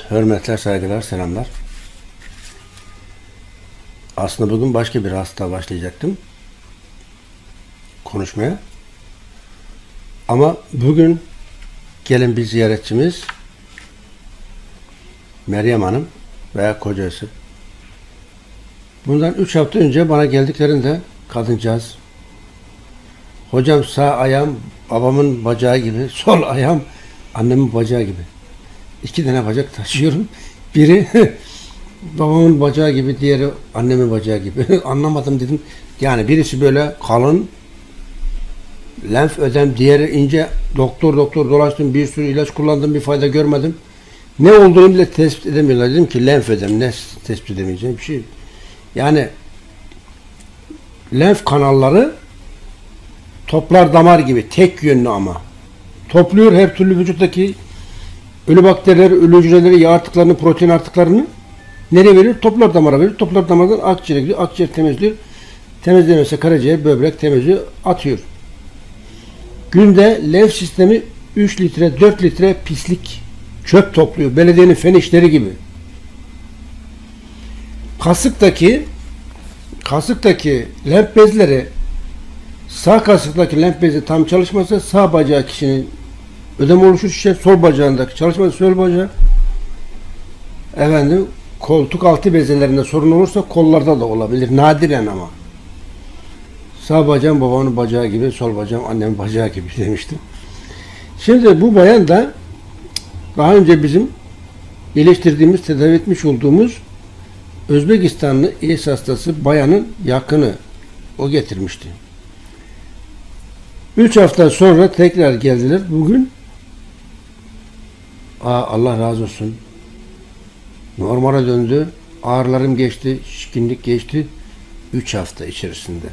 Hürmetler, saygılar, selamlar. Aslında bugün başka bir hasta başlayacaktım konuşmaya. Ama bugün gelen bir ziyaretçimiz Meryem Hanım veya kocası. Bundan 3 hafta önce bana geldiklerinde kadıncağız, hocam sağ ayağım babamın bacağı gibi, sol ayağım annemin bacağı gibi. 2 tane bacak taşıyorum. Biri babamın bacağı gibi, diğeri annemin bacağı gibi. Anlamadım dedim. Yani birisi böyle kalın lenf ödem, diğeri ince. Doktor dolaştım, bir sürü ilaç kullandım, bir fayda görmedim. Ne olduğunu bile tespit edemiyorlar. Dedim ki lenf ödem, ne tespit edemeyeceğim bir şey. Yani lenf kanalları toplar damar gibi, tek yönlü ama. Topluyor her türlü vücuttaki ölü bakterileri, ölü hücreleri, yağ artıklarını, protein artıklarını nereye veriyor? Toplar damara veriyor. Toplar damardan akciğere gidiyor. Akciğer temizliyor. Temizlemesi karaciğer, böbrek temizliyor, atıyor. Günde lenf sistemi 3 litre, 4 litre pislik, çöp topluyor. Belediyenin fen işleri gibi. Kasıktaki lenf bezleri, sağ kasıktaki lenf bezi tam çalışmasa sağ bacağı kişinin ödem oluşur, şişer. Sol bacağındaki çalışmasa sol bacağı. Efendim, koltuk altı bezelerinde sorun olursa kollarda da olabilir. Nadiren ama. Sağ bacağım babamın bacağı gibi, sol bacağım annemin bacağı gibi demiştim. Şimdi bu bayan da daha önce bizim iyileştirdiğimiz, tedavi etmiş olduğumuz Özbekistanlı AIDS hastası bayanın yakını. O getirmişti. 3 hafta sonra tekrar geldiler. Bugün Allah razı olsun, normale döndü. Ağrılarım geçti, şişkinlik geçti. 3 hafta içerisinde.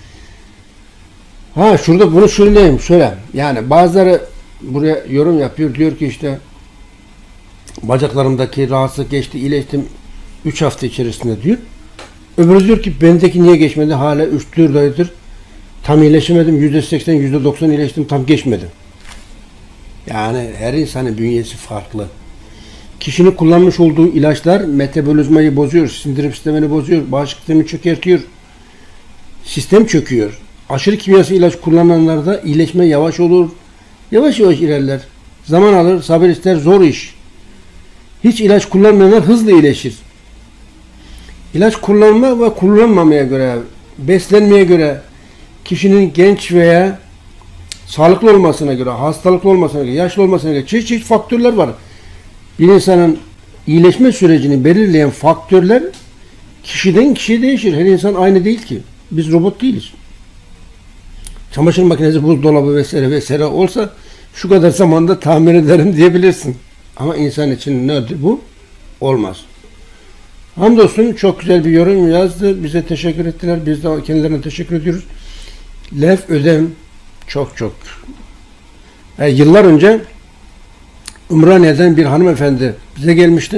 Şurada bunu söyleyeyim. Şöyle. Yani bazıları buraya yorum yapıyor. Diyor ki işte bacaklarımdaki rahatsızlık geçti, iyileştim 3 hafta içerisinde diyor. Öbürü diyor ki bendeki niye geçmedi? Hala 3-4 aydır tam iyileşemedim. %80, %90 iyileştim. Tam geçmedim. Yani her insanın bünyesi farklı. Kişinin kullanmış olduğu ilaçlar metabolizmayı bozuyor, sindirim sistemini bozuyor, bağışıklık sistemini çökertiyor. Sistem çöküyor. Aşırı kimyasal ilaç kullananlarda iyileşme yavaş olur. Yavaş yavaş ilerler. Zaman alır, sabır ister, zor iş. Hiç ilaç kullanmayanlar hızlı iyileşir. İlaç kullanma ve kullanmamaya göre, beslenmeye göre, kişinin genç veya sağlıklı olmasına göre, hastalıklı olmasına göre, yaşlı olmasına göre çeşitli faktörler var. Bir insanın iyileşme sürecini belirleyen faktörler kişiden kişiye değişir. Her insan aynı değil ki. Biz robot değiliz. Çamaşır makinesi, buzdolabı vesaire olsa şu kadar zamanda tamir ederim diyebilirsin. Ama insan için nedir bu? Olmaz. Hamdolsun çok güzel bir yorum yazdı. Bize teşekkür ettiler. Biz de kendilerine teşekkür ediyoruz. Lenf ödem çok. Yıllar önce Ümraniye'den bir hanımefendi bize gelmişti.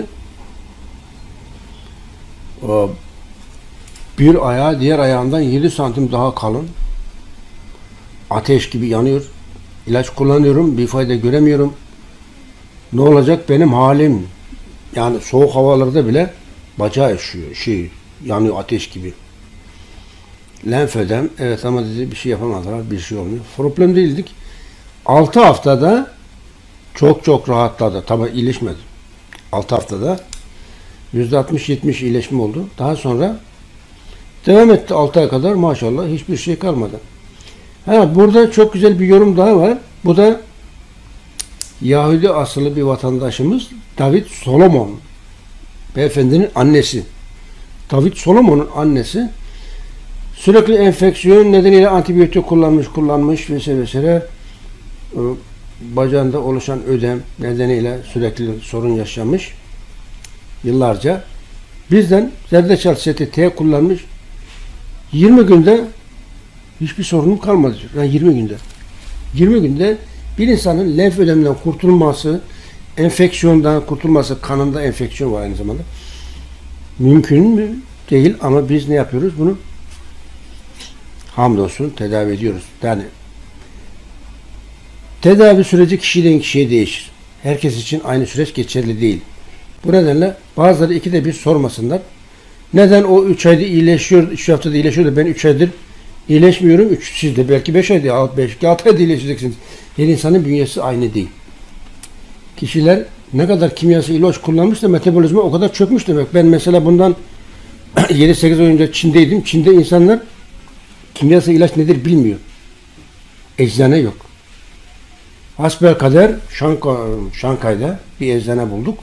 Bir ayağı diğer ayağından 7 santim daha kalın. Ateş gibi yanıyor. İlaç kullanıyorum. Bir fayda göremiyorum. Ne olacak benim halim? Yani soğuk havalarda bile bacağı üşüyor. Yanıyor ateş gibi. Lenf ödem. Evet ama dedi bir şey yapamadılar. Bir şey olmuyor. Problem değildik. 6 haftada çok rahatladı. Tabii iyileşmedi. 6 haftada %60-70 iyileşme oldu. Daha sonra devam etti 6 ay kadar, maşallah hiçbir şey kalmadı. Burada çok güzel bir yorum daha var. Bu da Yahudi asıllı bir vatandaşımız David Solomon beyefendinin annesi. David Solomon'un annesi sürekli enfeksiyon nedeniyle antibiyotik kullanmış vesaire. Bacağında oluşan ödem nedeniyle sürekli sorun yaşamış. Yıllarca bizden zerdeçal seti T kullanmış. 20 günde hiçbir sorunum kalmadı diyor. Yani 20 günde bir insanın lenf ödeminden kurtulması, enfeksiyondan kurtulması, kanında enfeksiyon var aynı zamanda. Mümkün mü? Değil ama biz ne yapıyoruz? Bunu hamdolsun tedavi ediyoruz. Yani tedavi süreci kişiden kişiye değişir. Herkes için aynı süreç geçerli değil. Bu nedenle bazıları 2'de bir sormasınlar. Neden o 3 ayda iyileşiyor, 3 haftada iyileşiyor da ben 3 aydır iyileşmiyorum. Siz de belki 5 ayda, 6 ayda iyileşeceksiniz. Her insanın bünyesi aynı değil. Kişiler ne kadar kimyasal ilaç kullanmış da metabolizma o kadar çökmüş demek. Ben mesela bundan 7-8 ay önce Çin'deydim. Çin'de insanlar kimyasal ilaç nedir bilmiyor. Eczane yok. Hasbelkader Şanghay'da bir eczane bulduk.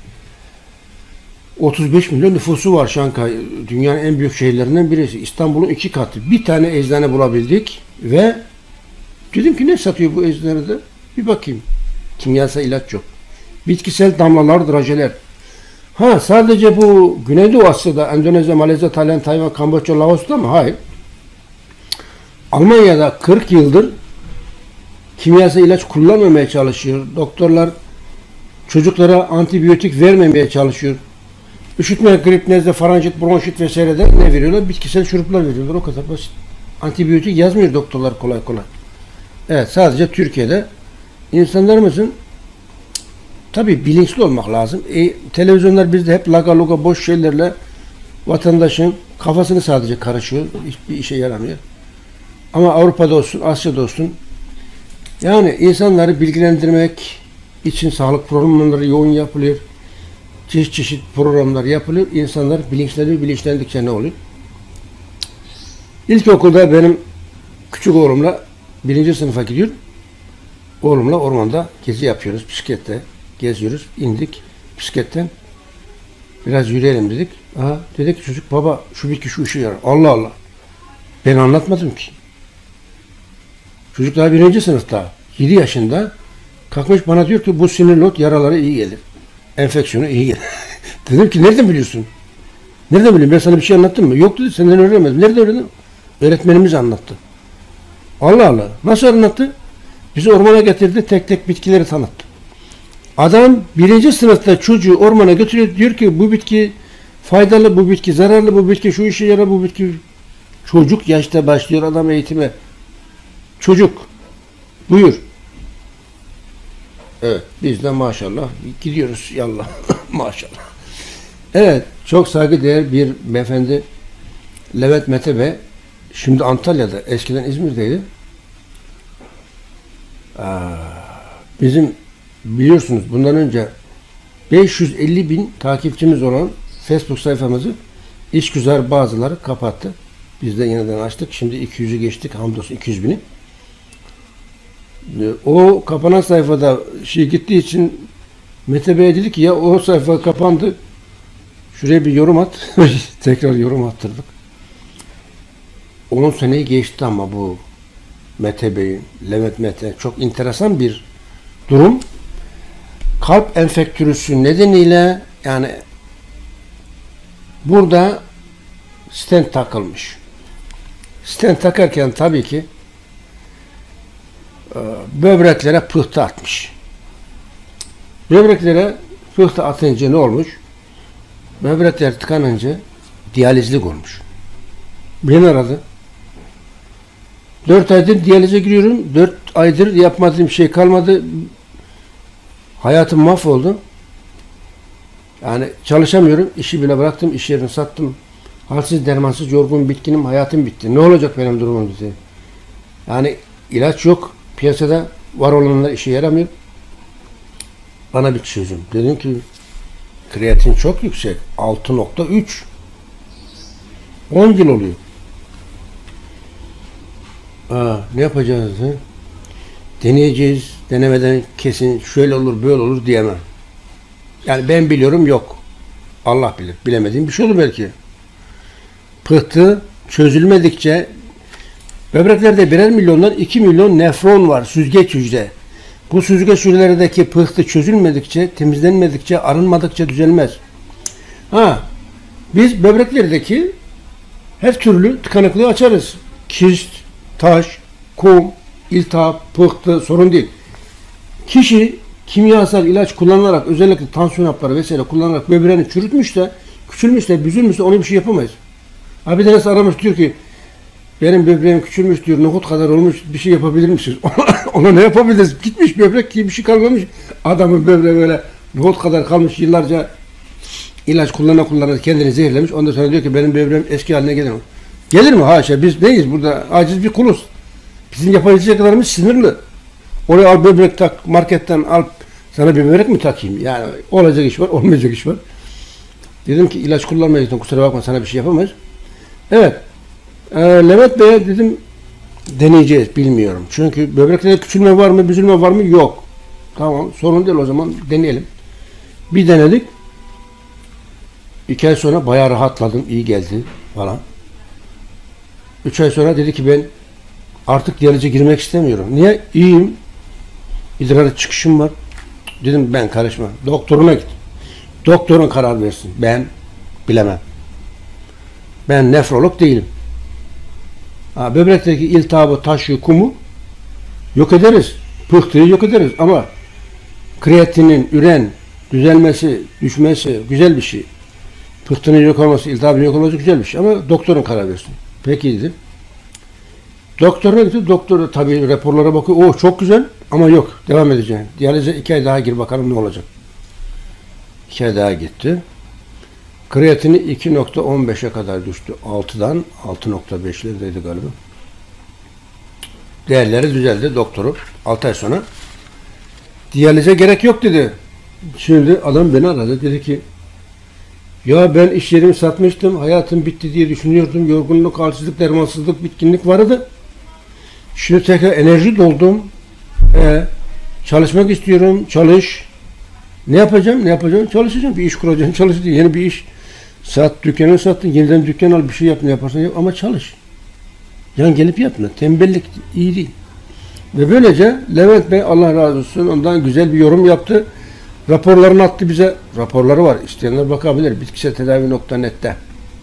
35 milyon nüfusu var Şanghay. Dünyanın en büyük şehirlerinden birisi. İstanbul'un 2 katı. Bir tane eczane bulabildik ve dedim ki ne satıyor bu eczanede? Bir bakayım. Kimyasal ilaç yok. Bitkisel damlalar, drajeler. Sadece bu Güneydoğu Asya'da, Endonezya, Malezya, Tayland, Tayvan, Kamboçya, Laos'ta mı? Hayır. Almanya'da 40 yıldır kimyasal ilaç kullanmamaya çalışıyor. Doktorlar çocuklara antibiyotik vermemeye çalışıyor. Üşütme, grip, nezle, faranjit, bronşit vesairede ne veriyorlar? Bitkisel şuruplar veriyorlar. O kadar basit. Antibiyotik yazmıyor doktorlar kolay kolay. Evet, sadece Türkiye'de insanlarımızın tabii bilinçli olmak lazım. Televizyonlar bizde hep laga luga boş şeylerle vatandaşın kafasını sadece karışıyor. Hiçbir işe yaramıyor. Ama Avrupa'da olsun, Asya'da olsun yani insanları bilgilendirmek için sağlık programları yoğun yapılıyor. Çeşit çeşit programlar yapılıyor. İnsanlar bilinçleniyor. Bilinçlendikçe ne oluyor? İlkokulda benim küçük oğlumla 1. sınıfa gidiyor. Oğlumla ormanda gezi yapıyoruz. Bisiklette geziyoruz. İndik bisikletten. Biraz yürüyelim dedik. Dedi ki çocuk baba şu bitki şu işe yarar. Allah Allah. Ben anlatmadım ki. Çocuk daha 1. sınıfta. 7 yaşında. Kalkmış bana diyor ki bu sinirli ot yaralara iyi gelir. Enfeksiyona iyi gelir. Dedim ki nereden biliyorsun? Nereden biliyorsun? Ben sana bir şey anlattım mı? Yok dedi, senden öğrenemedim. Nerede öğrendin? Öğretmenimiz anlattı. Allah Allah. Nasıl anlattı? Bizi ormana getirdi, tek tek bitkileri tanıttı. Adam 1. sınıfta çocuğu ormana götürüyor, diyor ki bu bitki faydalı, bu bitki zararlı, bu bitki şu işe yarar, bu bitki... Çocuk yaşta başlıyor adam eğitime. Çocuk. Buyur. Evet, biz de maşallah gidiyoruz yallah. Maşallah. Evet, çok saygıdeğer bir beyefendi Levent Mete Bey, şimdi Antalya'da, eskiden İzmir'deydi. Bizim biliyorsunuz bundan önce 550 bin takipçimiz olan Facebook sayfamızı işgüzar bazıları kapattı. Biz de yeniden açtık. Şimdi 200'ü geçtik. Hamdolsun 200 bini. O kapanan sayfada gittiği için Mete Bey dedi ki ya o sayfa kapandı. Şuraya bir yorum at. Tekrar yorum attırdık. 10 seneyi geçti ama bu Mete Bey'in, Levent Mete çok enteresan bir durum. Kalp enfektürüsü nedeniyle yani burada stent takılmış. Stent takarken tabii ki böbreklere pıhtı atmış. Böbreklere pıhtı atınca ne olmuş? Böbrekler tıkanınca diyalizlik olmuş. Beni aradı. 4 aydır diyalize giriyorum. 4 aydır yapmadığım şey kalmadı. Hayatım mahvoldu. Yani çalışamıyorum. İşi bile bıraktım. İş yerini sattım. Halsiz, dermansız, yorgun, bitkinim. Hayatım bitti. Ne olacak benim durumum dedi. Yani ilaç yok. Piyasada var olanlar işe yaramıyor. Bana bir çözüm. Dedim ki kreatin çok yüksek. 6.3. 10 yıl oluyor. Ne yapacağız? He? Deneyeceğiz. Denemeden kesin şöyle olur böyle olur diyemem. Yani ben biliyorum yok. Allah bilir. Bilemediğim bir şey olur belki. Pıhtı çözülmedikçe böbreklerde birer milyondan 2 milyon nefron var. Süzgeç hücre. Bu süzgeç hücrelerdeki pıhtı çözülmedikçe, temizlenmedikçe, arınmadıkça düzelmez. Biz böbreklerdeki her türlü tıkanıklığı açarız. Kist, taş, kum, iltihap, pıhtı sorun değil. Kişi kimyasal ilaç kullanarak, özellikle tansiyon hapları vesaire kullanarak böbreğini çürütmüşse, küçülmüşse, büzülmüşse ona bir şey yapamayız. Bir tanesi aramış diyor ki benim böbreğim küçülmüş diyor, nohut kadar olmuş, bir şey yapabilir misiniz? Ona ne yapabiliriz? Gitmiş böbrek diye bir şey kalmamış. Adamın böbreği böyle nohut kadar kalmış, yıllarca İlaç kullanana kendini zehirlemiş. Ondan sonra diyor ki benim böbreğim eski haline gelir mi? Gelir mi? Haşa, biz neyiz? Burada aciz bir kuluz. Bizim yapabilecek kadarımız sınırlı. Oraya al böbrek tak, marketten al, sana bir böbrek mi takayım? Yani olacak iş var, olmayacak iş var. Dedim ki ilaç kullanmayacaksın, kusura bakma, sana bir şey yapamayız. Evet. Levent Bey'e dedim deneyeceğiz, bilmiyorum. Çünkü böbreklerde küçülme var mı, büzülme var mı? Yok. Tamam, sorun değil, o zaman deneyelim. Bir denedik. 2 ay sonra bayağı rahatladım, iyi geldi falan. 3 ay sonra dedi ki ben artık diyalize girmek istemiyorum. Niye? İyiyim. İdrar çıkışım var. Dedim ben karışma. Doktoruna git. Doktorun karar versin. Ben bilemem. Ben nefrolog değilim. Böbrekteki iltihabı, taşı, kumu yok ederiz. Pıhtıyı yok ederiz. Ama kreatinin, üren düzelmesi, düşmesi güzel bir şey. Pıhtının yok olması, iltihabın yok olması güzel bir şey. Ama doktorun karar versin. Peki dedim. Doktoruna gitti. Doktor da tabii raporlara bakıyor. Oh çok güzel ama yok. Devam edeceğim. Diyalize 2 ay daha gir bakalım ne olacak. 2 ay daha gitti. Kreatini 2.15'e kadar düştü. 6'dan 6.5'lerdeydi galiba. Değerleri düzeldi doktoru. 6 ay sonra diyalize gerek yok dedi. Şimdi adam beni aradı. Dedi ki ya ben iş yerimi satmıştım. Hayatım bitti diye düşünüyordum. Yorgunluk, halsizlik, dermansızlık, bitkinlik vardı. Şimdi tekrar enerji doldum. Çalışmak istiyorum. Çalış. Ne yapacağım? Ne yapacağım? Çalışacağım. Bir iş kuracağım. Çalışacağım. Yeni bir iş. Sat, dükkanı sattın. Yeniden dükkan al. Bir şey yap. Ne yaparsan yap. Ama çalış. Yan gelip yapma. Tembellik iyi değil. Ve böylece Levent Bey Allah razı olsun ondan güzel bir yorum yaptı. Raporlarını attı bize. Raporları var. İsteyenler bakabilir. Bitkiseltedavi.net'te.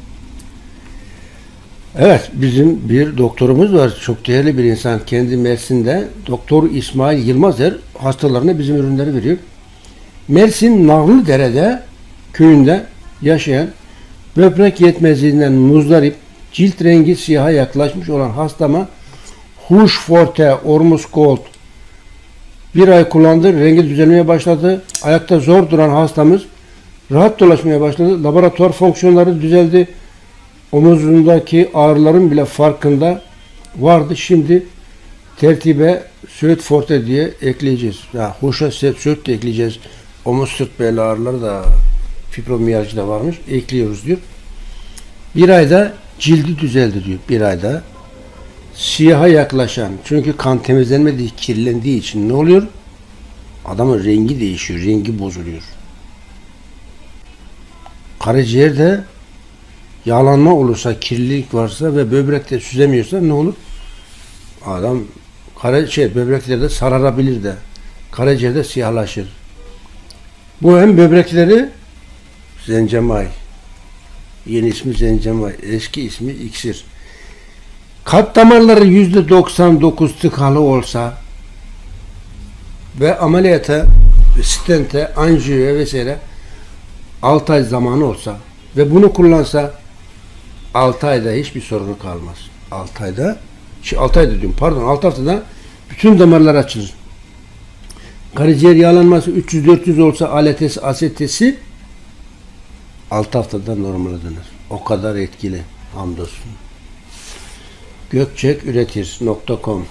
Evet, bizim bir doktorumuz var. Çok değerli bir insan. Kendi Mersin'de. Doktor İsmail Yılmazer hastalarına bizim ürünleri veriyor. Mersin Nağlıdere'de köyünde yaşayan böbrek yetmezliğinden muzdarip, cilt rengi siyaha yaklaşmış olan hastama Huş Forte Ormus Gold 1 ay kullandı. Rengi düzelmeye başladı. Ayakta zor duran hastamız rahat dolaşmaya başladı. Laboratuvar fonksiyonları düzeldi. Omuzundaki ağrıların bile farkında vardı. Şimdi tertibe Söğüt Forte diye ekleyeceğiz. Ya Huş'a Söğüt de ekleyeceğiz. Omuz sırt bel ağrıları da fibromiyalji de varmış. Ekliyoruz diyor. 1 ayda cildi düzeldi diyor. 1 ayda siyaha yaklaşan, çünkü kan temizlenmediği, kirlendiği için ne oluyor? Adamın rengi değişiyor, rengi bozuluyor. Karaciğerde yağlanma olursa, kirlilik varsa ve böbrekte süzemiyorsa ne olur? Adam böbreklerde sararabilir de, karaciğerde siyahlaşır. Bu hem böbrekleri zencemay, yeni ismi zencemay, eski ismi iksir. Kalp damarları %99 tıkalı olsa ve ameliyata, stente, anjiyoya vesaire 6 ay zamanı olsa ve bunu kullansa 6 ayda hiçbir sorunu kalmaz. 6 ayda, 6 ayda diyorum pardon, 6 haftada bütün damarlar açılır. Karaciğer yağlanması 300-400 olsa ALT'si, AST'si 6 haftada normale döner. O kadar etkili. Hamdolsun. Gökçeküretir.com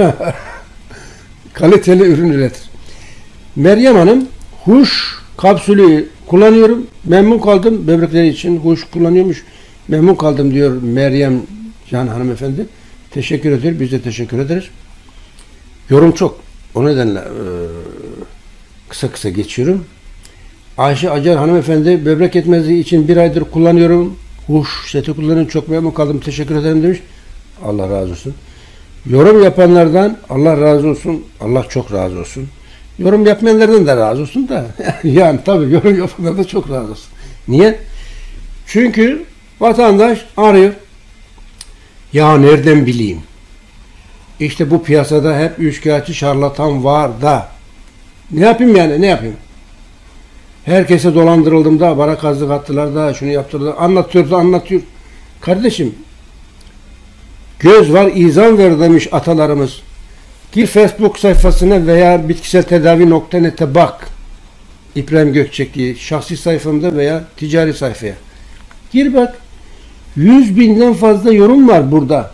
kaliteli ürün üretir. Meryem Hanım Huş kapsülü kullanıyorum. Memnun kaldım. Böbrekleri için Huş kullanıyormuş. Memnun kaldım diyor Meryem Can hanımefendi. Teşekkür eder. Biz de teşekkür ederiz. Yorum çok. O nedenle kısa kısa geçiyorum. Ayşe Acar hanımefendi böbrek yetmezliği için 1 aydır kullanıyorum. Huş seti kullanıyorum. Çok memnun kaldım. Teşekkür ederim demiş. Allah razı olsun. Yorum yapanlardan Allah razı olsun. Allah çok razı olsun. Yorum yapmayanlardan da razı olsun da. Yani tabii yorum yapanlardan çok razı olsun. Niye? Çünkü vatandaş arıyor. Ya nereden bileyim? İşte bu piyasada hep üçkağıtçı şarlatan var da. Ne yapayım yani? Ne yapayım? Herkese dolandırıldım da, bana kazık attılar da, şunu yaptılar da, anlatıyor. Kardeşim, göz var, izan ver demiş atalarımız. Gir Facebook sayfasına veya bitkiseltedavi.net'e bak. İbrahim Gökçek diye şahsi sayfamda veya ticari sayfaya. Gir bak. 100.000'den fazla yorum var burada.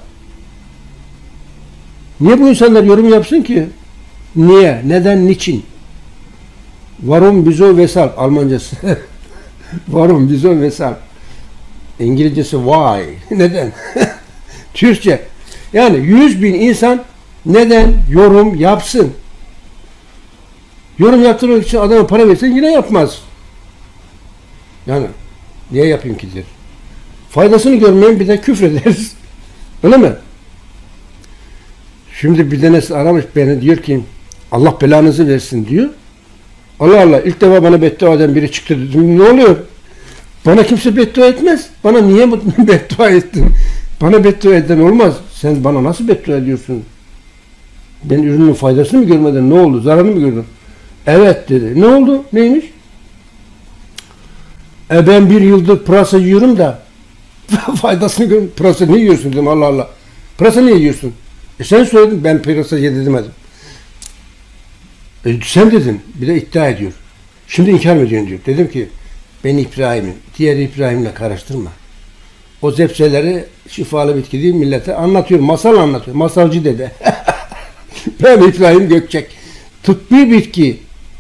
Niye bu insanlar yorum yapsın ki? Niye? Neden? Niçin? Warum, wieso, weshalb Almancası. Warum, wieso, weshalb. İngilizcesi why. Neden? Türkçe. Yani 100.000 insan neden yorum yapsın? Yorum yaptırmak için adama para versen yine yapmaz. Yani niye yapayım ki der. Faydasını görmeyen bir de küfrederiz. Öyle mi? Şimdi bir tanesi aramış beni, diyor ki Allah belanızı versin diyor. Allah Allah, ilk defa bana beddua eden biri çıktı dedim. Ne oluyor? Bana kimse beddua etmez. Bana niye beddua ettin? Bana beddua eden olmaz. Sen bana nasıl beddua ediyorsun? Ben ürünün faydasını mı görmeden ne oldu? Zararını mı gördüm? Evet dedi. Ne oldu? Neymiş? Ben bir yıldır pırasa yiyorum da faydasını görüyorum. Pırasa ne yiyorsun dedim. Allah Allah. Pırasa ne yiyorsun? Sen söyledin, ben pırasa yedim demedim. Sen dedin. Bir de iddia ediyor. Şimdi inkar mı ediyorsun diyor. Dedim ki ben İbrahim'im. Diğer İbrahim'le karıştırma. O zepseleri şifalı bitki değil millete anlatıyor. Masal anlatıyor. Masalcı dede. Ben İbrahim Gökçek. Tıbbi bitki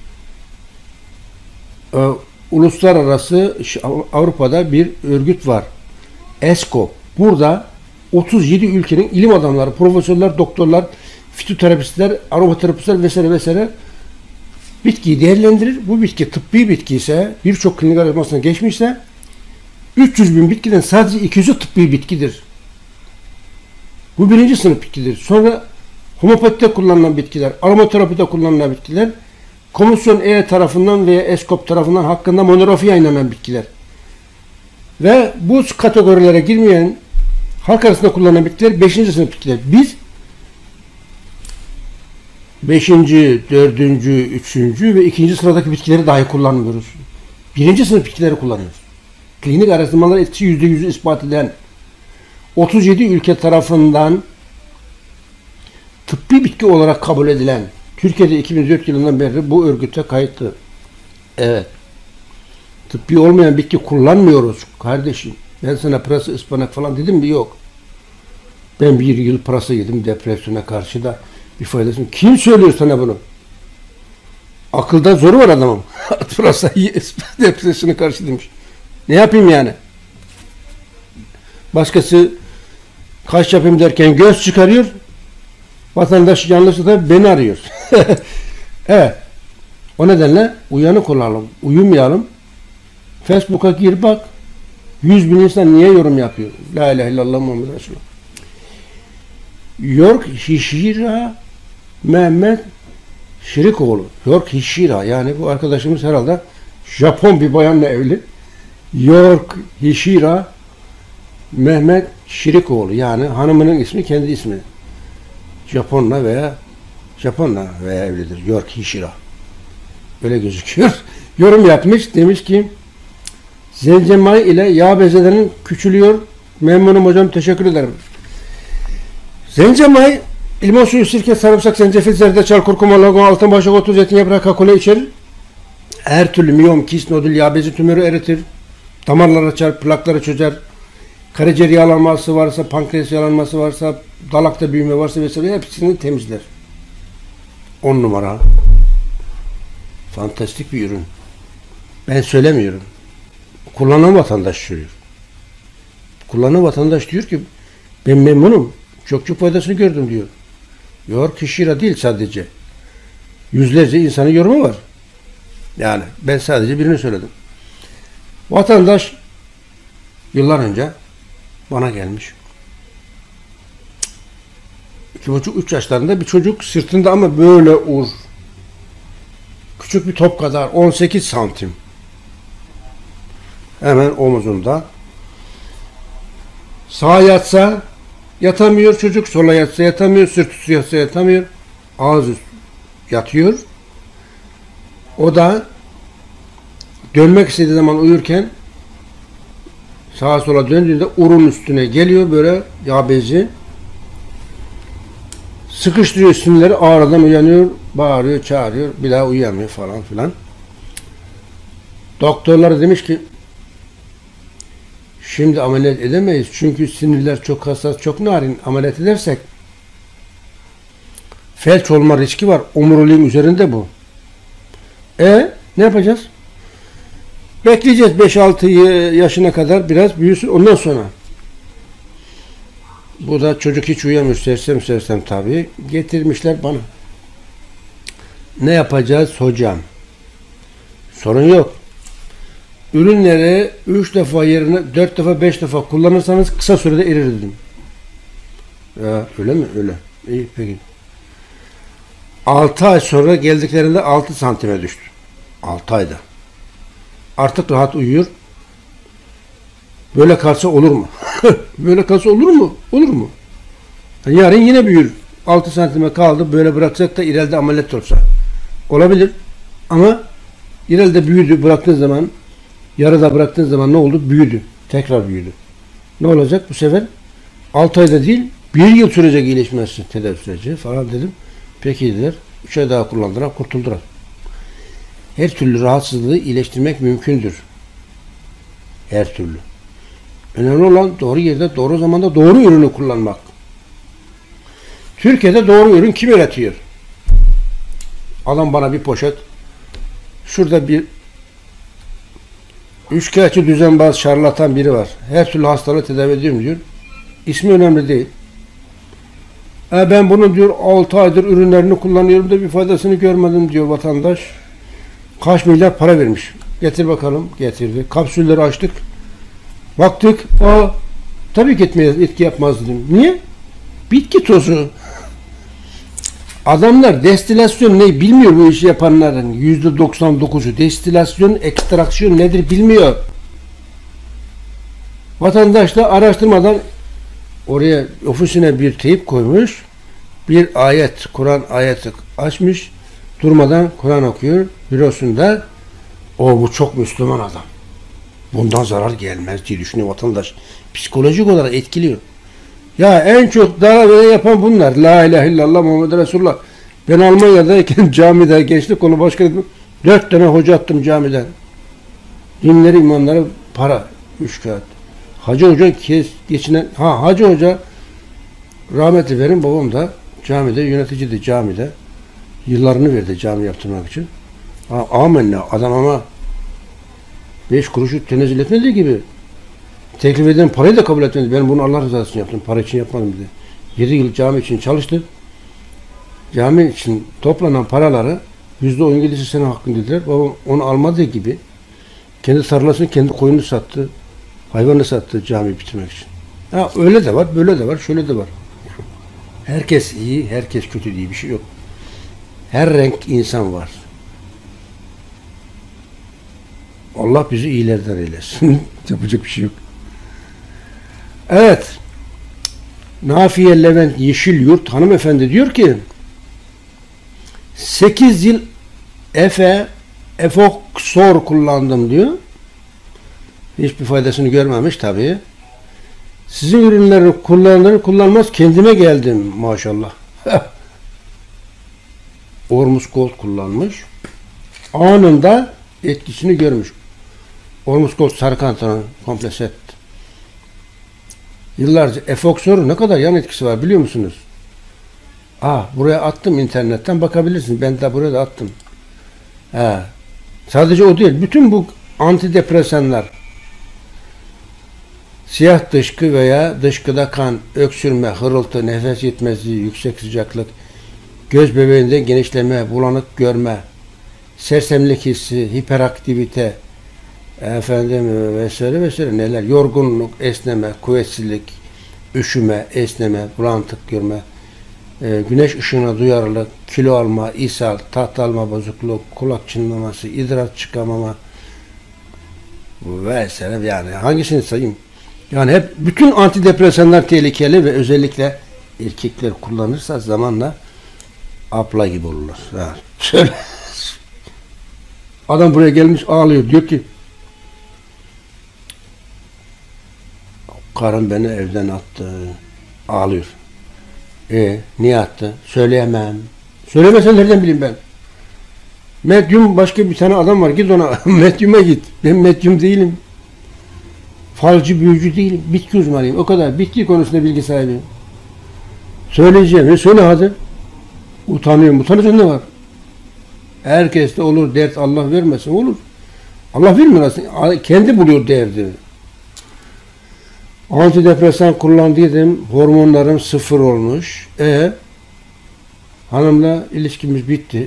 uluslararası Avrupa'da bir örgüt var. ESCO. Burada 37 ülkenin ilim adamları, profesörler, doktorlar, fitoterapistler, aromaterapistler vesaire vesaire bitkiyi değerlendirir. Bu bitki tıbbi bitki ise, birçok klinik araştırmasına geçmişse 300.000 bitkiden sadece 200'ü tıbbi bitkidir. Bu birinci sınıf bitkidir. Sonra homopatide kullanılan bitkiler, aromaterapide kullanılan bitkiler, Komisyon E tarafından veya ESCOP tarafından hakkında monografi yayınlanan bitkiler. Ve bu kategorilere girmeyen halk arasında kullanılan bitkiler 5. sınıf bitkiler. Biz 5., 4., 3. ve 2. sıradaki bitkileri dahi kullanmıyoruz. 1. sınıf bitkileri kullanıyoruz. Klinik araştırmalar etkisi %100'ü ispat eden 37 ülke tarafından tıbbi bitki olarak kabul edilen, Türkiye'de 2004 yılından beri bu örgüte kayıtlı. Evet. Tıbbi olmayan bitki kullanmıyoruz kardeşim. Ben sana pırasa, ıspanak falan dedim mi? Yok. Ben bir yıl pırasa yedim depresyona karşı da bir faydası. Kim söylüyor sana bunu? Akılda zoru var adamın. Pırasa depresyona karşı demiş. Ne yapayım yani? Başkası kaş yapayım derken göz çıkarıyor. Vatandaş yanlışlıkla beni arıyor. Evet. O nedenle uyanık olalım. Uyumayalım. Facebook'a gir bak. 100.000 insan niye yorum yapıyor? La ilahe illallah Muhammed Resulullah. York Hishira Mehmet Şirikoğlu. York Hishira. Yani bu arkadaşımız herhalde Japon bir bayanla evli. York Hishira Mehmet Şirikoğlu. Yani hanımının ismi kendi ismi. Japonla veya evlidir. York Hishira. Öyle gözüküyor. Yorum yapmış. Demiş ki zencemay ile yağ bezelerinin küçülüyor. Memnunum hocam. Teşekkür ederim. Zencemay limon suyu, sirke, sarımsak, zencefil, zerdeçal, kurkuma, logon, altın başak otu, zeytin yaprağı, kakule içerir. Her türlü miyom, kist, nodül, yağ bezi tümörü eritir. Damarları açar, plakları çözer. Karaciğer yağlanması varsa, pankreas yağlanması varsa, dalakta büyüme varsa vesaire hepsini temizler. 10 numara. Fantastik bir ürün. Ben söylemiyorum. Kullanan vatandaş söylüyor. Kullanan vatandaş diyor ki ben memnunum. Çok faydasını gördüm diyor. York Hishira değil sadece. Yüzlerce insanın yorumu var. Yani ben sadece birini söyledim. Vatandaş yıllar önce bana gelmiş. 2,5-3 yaşlarında bir çocuk, sırtında ama böyle küçük bir top kadar, 18 santim. Hemen omuzunda. Sağa yatsa yatamıyor çocuk, sola yatsa yatamıyor, sırt üstü yatsa yatamıyor, ağız üstü yatıyor. O da dönmek istediği zaman uyurken sağa sola döndüğünde urun üstüne geliyor böyle yağ bezi. Sıkıştırıyor sinirleri, ağrıdan uyanıyor, bağırıyor, çağırıyor, bir daha uyuyamıyor falan filan. Doktorlar demiş ki şimdi ameliyat edemeyiz. Çünkü sinirler çok hassas, çok narin. Ameliyat edersek felç olma riski var. Omuriliğin üzerinde bu. Ne yapacağız? Bekleyeceğiz 5-6 yaşına kadar biraz büyüsün. Ondan sonra. Bu da çocuk hiç uyuyamıyor. Sersem tabii. Getirmişler bana. Ne yapacağız hocam? Sorun yok. Ürünleri 3 defa yerine 4 defa 5 defa kullanırsanız kısa sürede erir dedim. Ya, öyle mi? Öyle. İyi peki. 6 ay sonra geldiklerinde 6 santime düştü. 6 ayda. Artık rahat uyuyor. Böyle kalsa olur mu? Böyle kalsa olur mu? Olur mu? Yarın yine büyür. 6 santime kaldı. Böyle bıraksak da ileride ameliyat olsa. Olabilir. Ama ileride büyüdü. Bıraktığın zaman, yarıda bıraktığın zaman ne oldu? Büyüdü. Tekrar büyüdü. Ne olacak bu sefer? 6 ayda değil, 1 yıl sürecek iyileşmesi tedavi süreci falan dedim. Peki dediler. 3 ay daha kullandılar, kurtuldular. Her türlü rahatsızlığı iyileştirmek mümkündür. Her türlü. Önemli olan doğru yerde, doğru zamanda doğru ürünü kullanmak. Türkiye'de doğru ürün kim üretiyor? Adam bana bir poşet. Şurada bir üçkağıtçı, düzenbaz, şarlatan biri var. Her türlü hastalığı tedavi ediyorum diyor. İsmi önemli değil. Ben bunun diyor 6 aydır ürünlerini kullanıyorum da bir faydasını görmedim diyor vatandaş. Kaç milyar para vermiş. Getir bakalım. Getirdi. Kapsülleri açtık. Baktık. Tabii ki etki yapmaz dedim. Niye? Bitki tozu. Adamlar destilasyon ne bilmiyor, bu işi yapanların %99'u. Destilasyon, ekstraksiyon nedir bilmiyor. Vatandaş da araştırmadan oraya ofisine bir teyip koymuş. Bir ayet, Kur'an ayeti açmış. Durmadan Kur'an okuyor. Bürosunda bu çok Müslüman adam. Bundan zarar gelmez diye düşünüyor vatandaş. Psikolojik olarak etkiliyor. Ya en çok davet yapan bunlar. La ilahe illallah Muhammed Resulullah. Ben Almanya'dayken camide gençlik kolu başkanıydım. 4 tane hoca attım camiden. Dinleri, imanları para. 3 kağıt. Hacı Hoca geçinen, Hacı Hoca rahmetli verin, babam da camide yöneticiydi camide. Yıllarını verdi cami yaptırmak için. Amenna adam ama 5 kuruşu tenezzül etmediği gibi teklif edilen parayı da kabul etmedi. Ben bunu Allah rızası için yaptım. Para için yapmadım dedi. 7 yıl cami için çalıştı. Cami için toplanan paraları %17'si senin hakkın dediler. Babam onu almadığı gibi kendi tarlasını, kendi koyunu sattı. Hayvanı sattı cami bitirmek için. Öyle de var, böyle de var, şöyle de var. Herkes iyi, herkes kötü diye bir şey yok. Her renk insan var. Allah bizi iyilerden eylesin. Yapacak bir şey yok. Evet. Nafiye Levent Yeşilyurt hanımefendi diyor ki 8 yıl Efoxor kullandım diyor. Hiçbir faydasını görmemiş tabii. Sizin ürünleri kullanmaz kendime geldim maşallah. Ormus Gold kullanmış. Anında etkisini görmüş. Ormus Gold sarı kantaron komple set. Yıllarca Efoxor'un ne kadar yan etkisi var biliyor musunuz? Buraya attım, internetten bakabilirsiniz. Ben de buraya da attım. Sadece o değil. Bütün bu antidepresanlar, siyah dışkı veya dışkıda kan, öksürme, hırıltı, nefes yetmezliği, yüksek sıcaklık, göz bebeğinde genişleme, bulanık görme, sersemlik hissi, hiperaktivite, vesaire neler, yorgunluk, esneme, kuvvetsizlik, üşüme, esneme, bulantık görme, güneş ışığına duyarlılık, kilo alma, ishal, tat alma bozukluk, kulak çınlaması, idrar çıkamama vesaire, yani hangisini sayayım? Yani hep bütün antidepresanlar tehlikeli ve özellikle erkekler kullanırsa zamanla abla gibi olurlar. Şöyle. Adam buraya gelmiş ağlıyor, diyor ki karım beni evden attı. Ağlıyor. Niye attı? Söyleyemem. Söylemesen nereden bileyim ben? Medyum başka bir tane adam var. Git ona. Medyuma git. Ben medyum değilim. Falcı, büyücü değilim. Bitki uzmanıyım. O kadar. Bitki konusunda bilgi sahibiyim. Söyleyeceğim. Söyle hadi. Utanıyorum. Utanacak ne var? Herkeste olur. Dert Allah vermesin. Olur. Allah vermiyor aslında. Kendi buluyor derdi. Antidepresan kullandıydım. Hormonlarım 0 olmuş. Hanımla ilişkimiz bitti.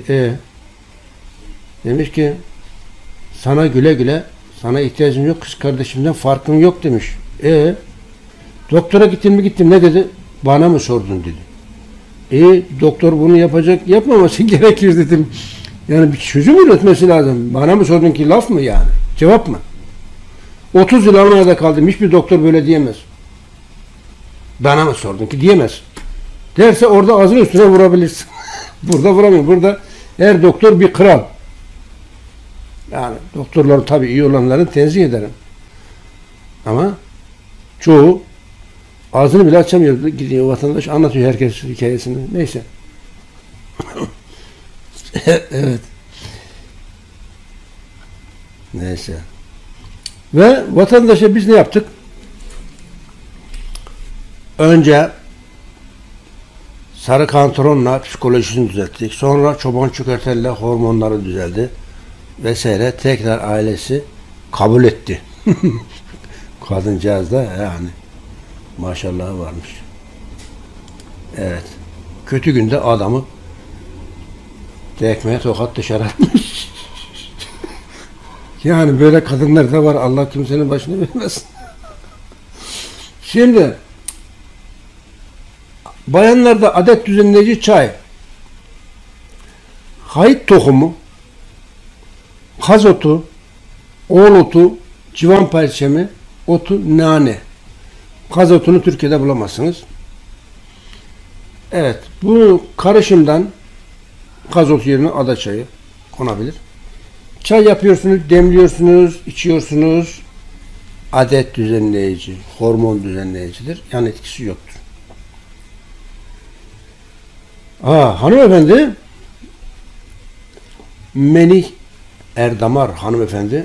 Demiş ki sana güle güle, sana ihtiyacım yok, kız kardeşimden farkım yok demiş. Doktora gittin mi? Gittim. Ne dedi? Bana mı sordun dedi. Doktor bunu yapmaması gerekir dedim. Yani bir çözüm üretmesi lazım. Bana mı sordun ki laf mı yani? Cevap mı? 30 yıl Almanya'da kaldım. Hiçbir doktor böyle diyemez. Bana mı sordun ki diyemez. Derse orada ağzının üstüne vurabilirsin. Burada vuramıyor. Burada her doktor bir kral. Yani doktorların tabii iyi olanları tenzih ederim. Ama çoğu ağzını bile açamıyor. Gidiyor vatandaş anlatıyor herkes hikayesini. Neyse. Evet. Neyse. Ve vatandaşa biz ne yaptık? Önce sarı kantronla psikolojisini düzelttik. Sonra çoban çökertelle hormonları düzeldi. Vesaire. Tekrar ailesi kabul etti. Kadıncağız da yani maşallah varmış. Evet. Kötü günde adamı tekmeye tokat dışarı atmış. Yani böyle kadınlar da var. Allah kimsenin başına vermesin. Şimdi bayanlarda adet düzenleyici çay, hayıt tohumu, kaz otu, oğul otu, civan perçemi, otu, nane. Kaz otunu Türkiye'de bulamazsınız. Evet. Bu karışımdan kaz otu yerine ada çayı konabilir. Çay yapıyorsunuz, demliyorsunuz, içiyorsunuz. Adet düzenleyici, hormon düzenleyicidir. Yan etkisi yoktur. Hanımefendi Menih Erdamar hanımefendi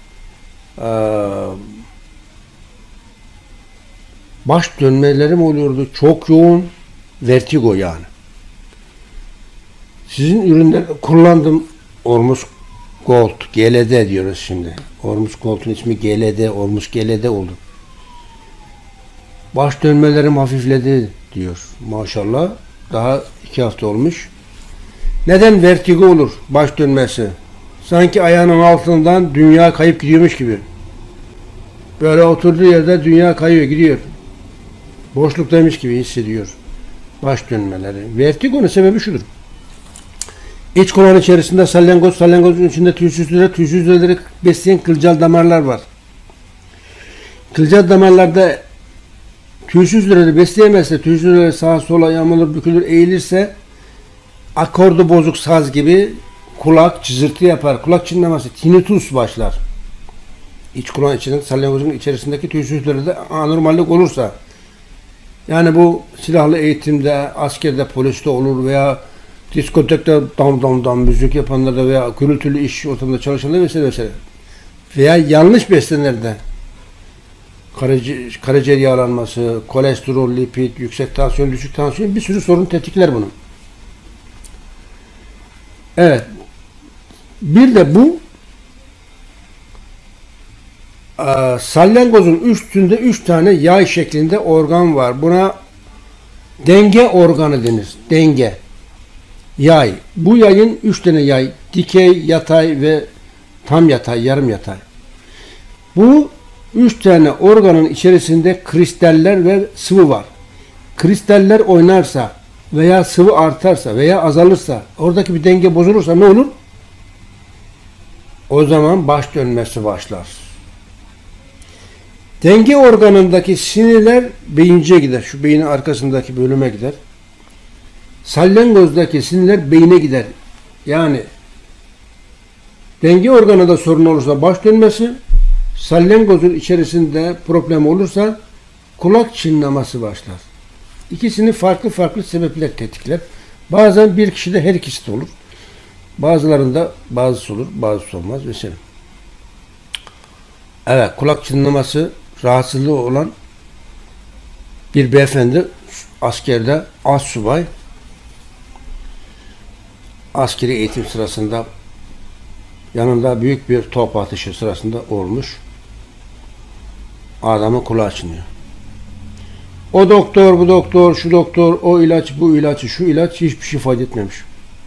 baş dönmelerim oluyordu. Çok yoğun vertigo yani. Sizin ürünleri kullandım. Ormus Gold, GLD diyoruz şimdi. Ormus Gold'un ismi GLD, Ormus GLD oldu. Baş dönmelerim hafifledi diyor. Maşallah. Daha 2 hafta olmuş. Neden vertigo olur baş dönmesi? Sanki ayağının altından dünya kayıp gidiyormuş gibi. Böyle oturduğu yerde dünya kayıyor, gidiyor. Boşluktaymış gibi hissediyor. Baş dönmeleri. Vertigonun sebebi şudur. İç kulağın içerisinde salyangoz, salyangozun içinde tüysüzleri besleyen kılcal damarlar var. Kılcal damarlarda tüysüzleri besleyemezse, tüysüzleri sağa sola yamulur, bükülür, eğilirse akordu bozuk saz gibi kulak cızırtı yapar. Kulak çınlaması, tinnitus başlar. İç kulağın içinde, salyangozun içerisindeki tüysüzlerde anormallik olursa, yani bu silahlı eğitimde, askerde, poliste olur veya diskotekte dam müzik yapanlarda veya gürültülü iş ortamında çalışanlar vesaire veya yanlış beslenenlerde karaciğer yağlanması, kolesterol, lipid, yüksek tansiyon, düşük tansiyon bir sürü sorun tetikler bunu. Evet. Bir de bu salyangozun üstünde 3 tane yay şeklinde organ var. Buna denge organı denir. Denge. Yay. Bu yayın 3 tane yay. Dikey, yatay ve tam yatay, yarım yatay. Bu 3 tane organın içerisinde kristaller ve sıvı var. Kristaller oynarsa veya sıvı artarsa veya azalırsa, oradaki bir denge bozulursa ne olur? O zaman baş dönmesi başlar. Denge organındaki sinirler beyinceye gider. Şu beynin arkasındaki bölüme gider. Salyangozdaki sinirler beyine gider. Yani denge organında sorun olursa baş dönmesi, salyangozun içerisinde problem olursa kulak çınlaması başlar. İkisini farklı sebepler tetikler. Bazen bir kişide her ikisi de olur. Bazılarında bazısı olur, bazısı olmaz mesela. Evet, kulak çınlaması rahatsızlığı olan bir beyefendi askerde astsubay, askeri eğitim sırasında yanında büyük bir top atışı sırasında olmuş. Adamın kulağı çınlıyor. O doktor, bu doktor, şu doktor, o ilaç, bu ilaç, şu ilaç hiçbir şey fayda etmemiş.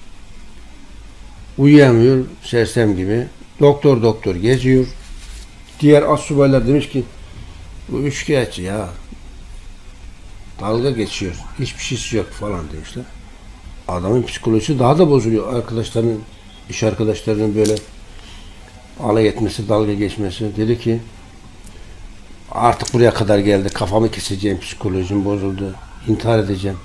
Uyuyamıyor, sersem gibi. Doktor doktor geziyor. Diğer astsubaylar demiş ki bu üçkağıtçı ya. Dalga geçiyor. Hiçbir şeysi yok falan demişler. Adamın psikolojisi daha da bozuluyor. Arkadaşlarının, iş arkadaşlarının böyle alay etmesi, dalga geçmesi. Dedi ki artık buraya kadar geldi. Kafamı keseceğim, psikolojim bozuldu. İntihar edeceğim.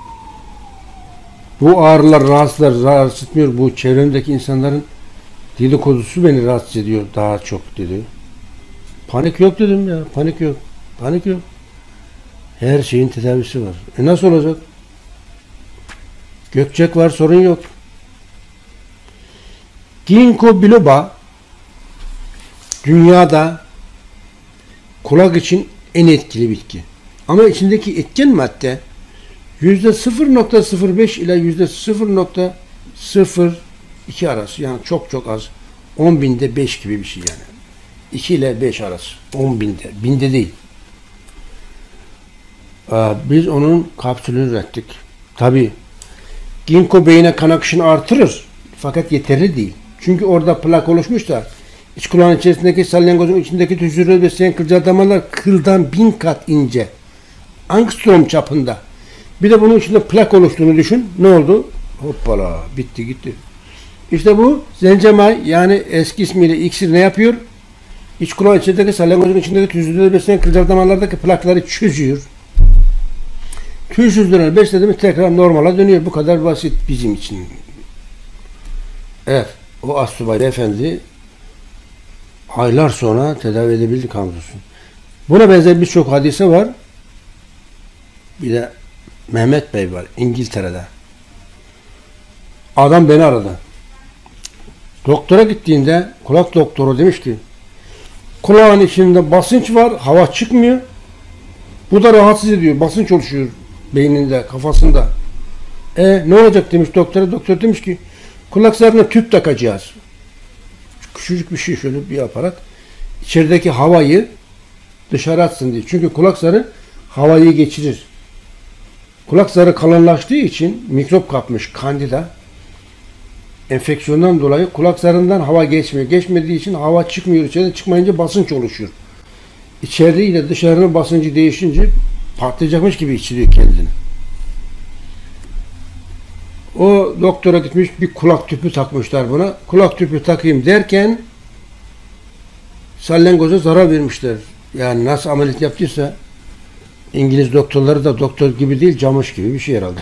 Bu ağrılar, rahatsızlar rahatsız etmiyor. Bu çevremdeki insanların dedikodusu beni rahatsız ediyor daha çok dedi. Panik yok dedim ya. Panik yok. Panik yok. Her şeyin tedavisi var. Nasıl olacak? Gökçek var, sorun yok. Ginkgo biloba dünyada kulak için en etkili bitki. Ama içindeki etken madde %0,05 ile %0,02 arası. Yani çok çok az. 10 binde 5 gibi bir şey yani. 2 ile 5 arası. 10 binde. Binde değil. Biz onun kapsülünü ürettik. Tabi ginkgo beyine kan akışını artırır. Fakat yeterli değil. Çünkü orada plak oluşmuş da iç kulağın içerisindeki salyangozun içindeki tüzürü besleyen kılcal damarlar kıldan 1000 kat ince. Angstrom çapında. Bir de bunun içinde plak oluştuğunu düşün. Ne oldu? Hoppala. Bitti gitti. İşte bu zencemay yani eski ismiyle iksir ne yapıyor? İç kulağın içindeki salyangozun içindeki tüzürleri besleyen kılcal damarlardaki plakları çözüyor. Tüysüzlüğünü beslediğimiz tekrar normala dönüyor. Bu kadar basit bizim için. Evet. O astsubay beyefendi aylar sonra tedavi edebildik hamdolsun. Buna benzer birçok hadise var. Bir de Mehmet Bey var İngiltere'de. Adam beni aradı. Doktora gittiğinde kulak doktoru demiş ki kulağın içinde basınç var, hava çıkmıyor. Bu da rahatsız ediyor. Basınç oluşuyor beyninde, kafasında. Ne olacak demiş doktora. Doktor demiş ki kulak zarına tüp takacağız. Küçücük bir şey, şöyle bir aparat. İçerideki havayı dışarı atsın diye. Çünkü kulak zarı havayı geçirir. Kulak zarı kalınlaştığı için mikrop kapmış, kandida. Enfeksiyondan dolayı kulak zarından hava geçmiyor. Geçmediği için hava çıkmıyor. İçeriden çıkmayınca basınç oluşuyor. İçeride ile dışarının basıncı değişince patlayacakmış gibi hissediyor kendini. O doktora gitmiş, bir kulak tüpü takmışlar buna. Kulak tüpü takayım derken salyangoza zarar vermişler. Yani nasıl ameliyat yaptıysa İngiliz doktorları da doktor gibi değil, camış gibi bir şey herhalde.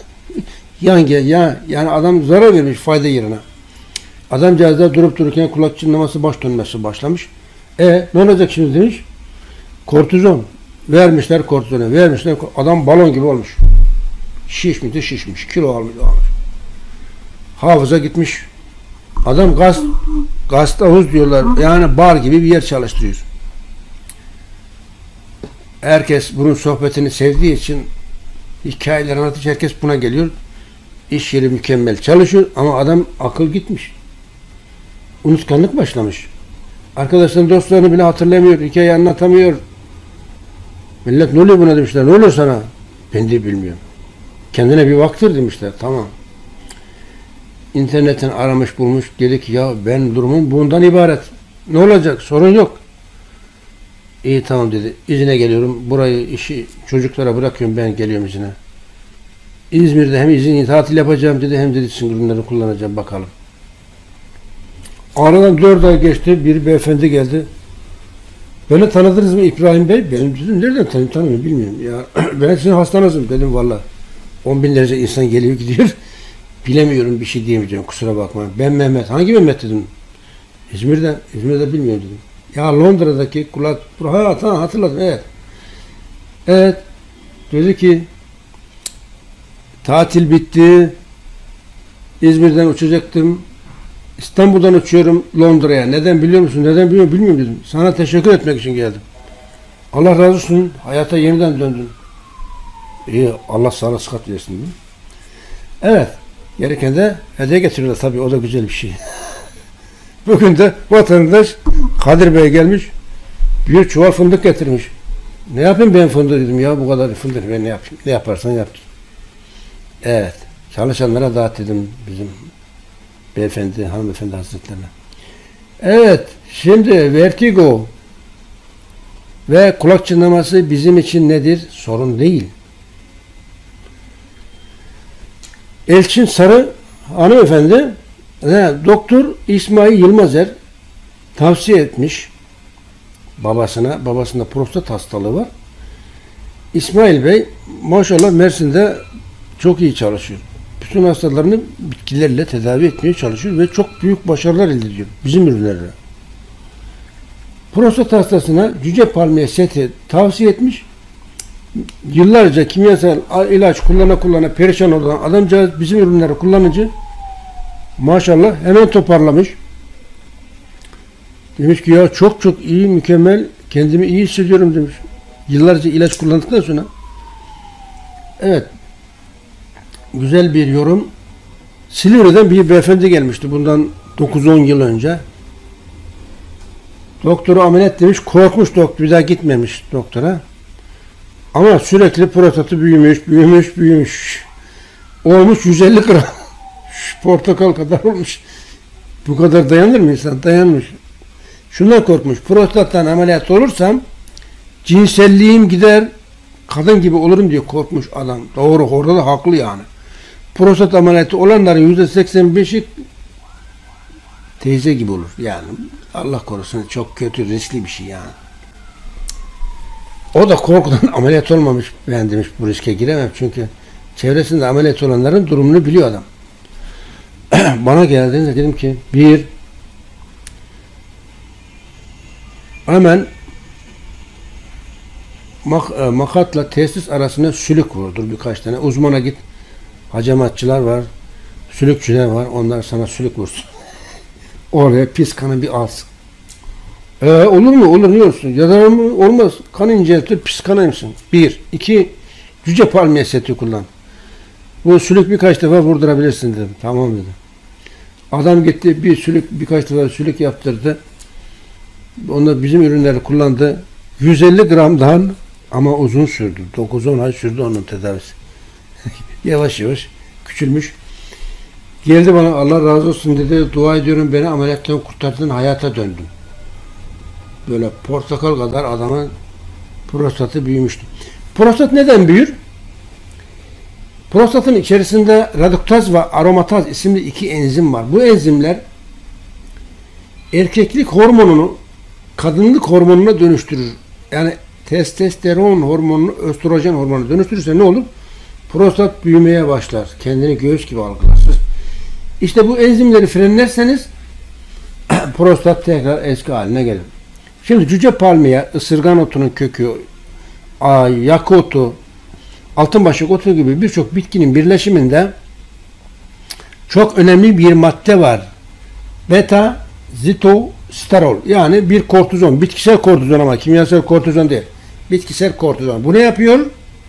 Yani adam zarar vermiş fayda yerine. Adamcağız da durup dururken kulak çınlaması, baş dönmesi başlamış. Ne olacak şimdi demiş. Kortizon. Vermişler kortizonu. Vermişler. Adam balon gibi olmuş. Şişmiş. Kilo almış. Hafıza gitmiş. Adam gaz havuz diyorlar. Yani bar gibi bir yer çalıştırıyor. Herkes bunun sohbetini sevdiği için hikayeler anlatınca herkes buna geliyor. İş yeri mükemmel çalışıyor ama adam akıl gitmiş. Unutkanlık başlamış. Arkadaşların dostlarını bile hatırlamıyor. Hikaye anlatamıyor. Millet ne oluyor buna demişler. Ne oluyor sana? Ben de bilmiyorum. Kendine bir baktır demişler. Tamam. İnternetten aramış bulmuş. Dedi ki ya ben durumum bundan ibaret. Ne olacak? Sorun yok. İyi tamam dedi. İzine geliyorum. Burayı işi çocuklara bırakıyorum. Ben geliyorum izine. İzmir'de hem izin tatil yapacağım dedi. Hem dedi sizin ürünleri kullanacağım bakalım. Aradan 4 ay geçti. Bir beyefendi geldi. Beni tanıdınız mı İbrahim Bey? Benim dedim nereden tanımıyorum bilmiyorum. Ya ben sizin hastanızım dedim valla. 10 binlerce insan geliyor gidiyor. Bilemiyorum bir şey diyemeyeceğim kusura bakma. Ben Mehmet. Hangi Mehmet dedim. İzmir'de bilmiyorum dedim. Ya Londra'daki kulak... tamam hatırladım evet. Evet. Dedi ki tatil bitti. İzmir'den uçacaktım. İstanbul'dan uçuyorum Londra'ya. Neden biliyor musun? Neden bilmiyorum dedim. Sana teşekkür etmek için geldim. Allah razı olsun. Hayata yeniden döndün. İyi. Allah sağlık sıhhat versin. Dedim. Evet. Gereken de hediye getiriyorlar tabii. O da güzel bir şey. Bugün de vatandaş Kadir Bey gelmiş. Bir çuval fındık getirmiş. Ne yapayım ben fındık dedim ya, bu kadar fındık ben ne yapayım? Ne yaparsan yap. Evet. Çalışanlara dağıt dedim bizim beyefendi, hanımefendi hazretlerine. Evet. Şimdi vertigo ve kulak çınlaması bizim için nedir? Sorun değil. Elçin Sarı hanımefendi Doktor İsmail Yılmazer tavsiye etmiş babasında prostat hastalığı var. İsmail Bey maşallah Mersin'de çok iyi çalışıyor. Bütün hastalarını bitkilerle tedavi etmeye çalışıyor ve çok büyük başarılar elde ediyor bizim ürünlerle. Prostat hastasına cüce palmiye seti tavsiye etmiş. Yıllarca kimyasal ilaç kullana perişan olan adamcağız bizim ürünleri kullanınca maşallah hemen toparlamış. Demiş ki ya çok iyi, mükemmel, kendimi iyi hissediyorum demiş. Yıllarca ilaç kullandıktan sonra. Evet. Güzel bir yorum. Silivri'den bir beyefendi gelmişti bundan 9-10 yıl önce. Doktoru ameliyat demiş, korkmuş doktor, bir daha gitmemiş doktora. Ama sürekli prostatı büyümüş. Olmuş 150 gram. Portakal kadar olmuş. Bu kadar dayanır mı insan? Dayanmış. Şundan korkmuş. Prostattan ameliyat olursam cinselliğim gider, kadın gibi olurum diye korkmuş adam. Doğru, orada da haklı yani. Prostat ameliyatı olanların %85'i teyze gibi olur. Yani Allah korusun, çok kötü, riskli bir şey yani. O da korkudan ameliyat olmamış. Ben demiş bu riske giremem çünkü çevresinde ameliyat olanların durumunu biliyor adam. Bana geldiğinde dedim ki hemen makatla testis arasına sülük vurdur birkaç tane. Uzmana git. Hacamatçılar var. Sülükçüler var. Onlar sana sülük vursun. Oraya pis kanı bir alsın. Olur mu? Olur. Niye olsun? Ya mı? Olmaz. Kan inceltir. Pis kanaymışsın. 1. 2. Cüce palmiye seti kullan. Bu sülük birkaç defa vurdurabilirsin dedim. Tamam dedim. Adam gitti birkaç defa sülük yaptırdı. Onlar bizim ürünleri kullandı. 150 gramdan ama uzun sürdü. 9-10 ay sürdü onun tedavisi. Yavaş yavaş küçülmüş. Geldi bana Allah razı olsun dedi. Dua ediyorum beni ameliyattan kurtardın, hayata döndüm. Böyle portakal kadar adamın prostatı büyümüştü. Prostat neden büyür? Prostatın içerisinde reduktaz ve aromataz isimli 2 enzim var. Bu enzimler erkeklik hormonunu kadınlık hormonuna dönüştürür. Yani testosteron hormonunu östrojen hormonuna dönüştürürse ne olur? Prostat büyümeye başlar. Kendini göğüs gibi algılar. İşte bu enzimleri frenlerseniz prostat tekrar eski haline gelir. Şimdi cüce palmiye, ısırgan otunun kökü, yakı otu, altınbaşak otu gibi birçok bitkinin birleşiminde çok önemli bir madde var. Beta zitosterol, yani bir kortizon, bitkisel kortizon ama kimyasal kortizon değil. Bitkisel kortizon. Bu ne yapıyor?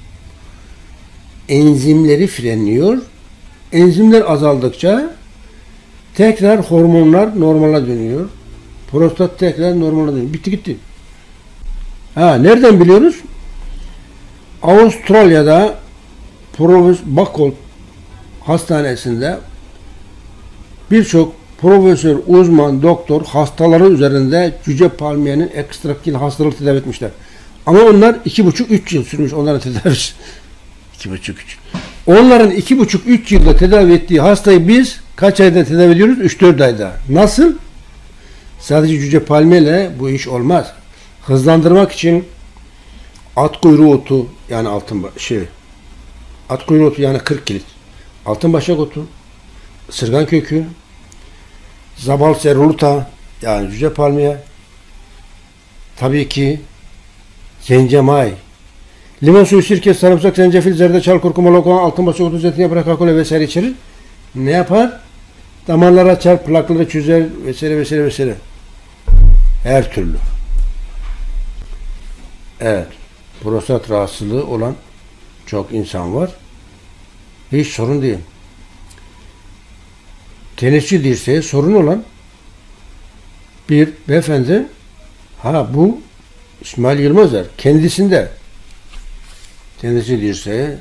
Enzimleri frenliyor. Enzimler azaldıkça tekrar hormonlar normale dönüyor. Prostat tekrar normale dönüyor. Bitti gitti. Nereden biliyoruz? Avustralya'da Profesör Buckle Hastanesi'nde birçok profesör, uzman, doktor hastaları üzerinde cüce palmiyenin ekstraktil hastalığı tedavi etmişler. Ama onlar 2,5-3 yıl sürmüş onların tedavisi. 2,5-3. Onların 2,5-3 yılda tedavi ettiği hastayı biz kaç ayda tedavi ediyoruz? 3-4 ayda. Nasıl? Sadece cüce palmiyeyle bu iş olmaz. Hızlandırmak için at kuyruğu otu, yani at kuyruğu otu yani 40 kilit. Altınbaşak otu, ısırgan kökü, zabal seruluta yani cüce palmiye, tabii ki zencemay, limon suyu, sirke, sarımsak, zencefil, zerdeçal, kurkuma, lokum, altınbaşak otu, zeytinyağı, yaprak, kakule vesaire içerir. Ne yapar? Damarları açar, plakları çözer vesaire vesaire vesaire. Her türlü. Evet. Prostat rahatsızlığı olan çok insan var. Hiç sorun değil. Tenisçi dirseği sorun olan bir beyefendi, bu İsmail Yılmazer kendisinde tenisçi dirseği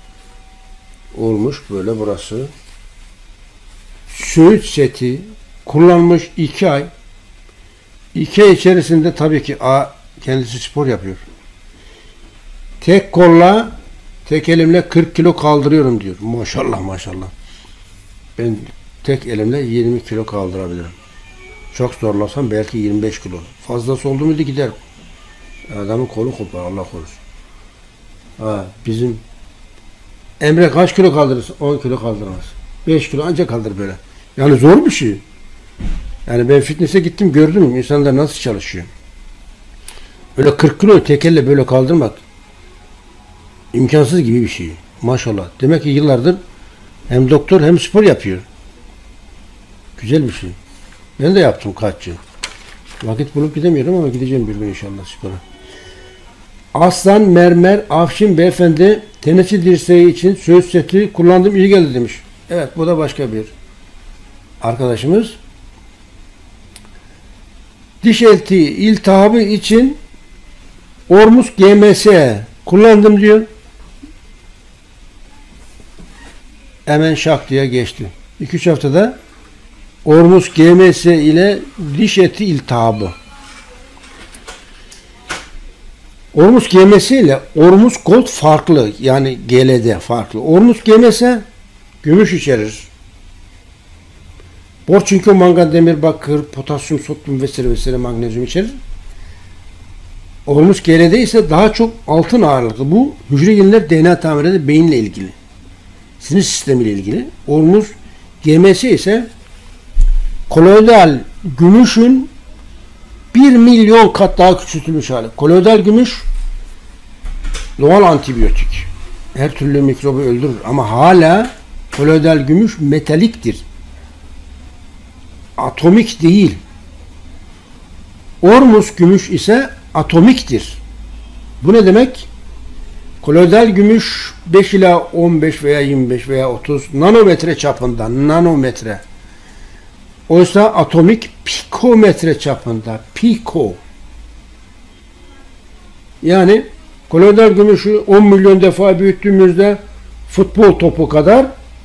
olmuş böyle burası. Söğüt seti kullanmış 2 ay. 2 ay içerisinde tabii ki kendisi spor yapıyor. Tek kolla, tek elimle 40 kilo kaldırıyorum diyor. Maşallah maşallah. Ben tek elimle 20 kilo kaldırabilirim. Çok zorlasam belki 25 kilo. Fazlası oldu muydu gider. Adamın kolu kopar, Allah korusun. Bizim Emre kaç kilo kaldırırsın? 10 kilo kaldıramaz. 5 kilo ancak kaldır böyle. Yani zor bir şey. Yani ben fitness'e gittim, gördüm insanlar nasıl çalışıyor. Öyle 40 kilo tek elle böyle kaldırmak imkansız gibi bir şey. Maşallah. Demek ki yıllardır hem doktor hem spor yapıyor. Güzel bir şey. Ben de yaptım kaç yıl. Vakit bulup gidemiyorum ama gideceğim bir gün inşallah spora. Aslan Mermer Afşin beyefendi tenisçi dirseği için söğüt seti kullandım, iyi geldi demiş. Evet, bu da başka bir arkadaşımız. Diş eti iltihabı için Ormus GMS kullandım diyor. Hemen şak diye geçti. 2-3 haftada Ormus GMS ile diş eti iltihabı. Ormus GMS ile Ormus Gold farklı. Yani GLD farklı. Ormus GMS gümüş içerir. Bor çünkü mangan, demir, bakır, potasyum, sodyum vesaire vesaire magnezyum içerir. Ormus GLD ise daha çok altın ağırlıklı. Bu hücre yeniler DNA tamirinde beyinle ilgili. Sinir sistemiyle ilgili. Ormus GMS ise koloidal gümüşün 1 milyon kat daha küçültülmüş hali. Koloidal gümüş doğal antibiyotik. Her türlü mikrobu öldürür ama hala koloidal gümüş metaliktir. Atomik değil. Ormus gümüş ise atomiktir. Bu ne demek? Koloidal gümüş 5 ila 15 veya 25 veya 30 nanometre çapında, nanometre. Oysa atomik pikometre çapında, piko. Yani koloidal gümüşü 10 milyon defa büyüttüğümüzde futbol topu kadar,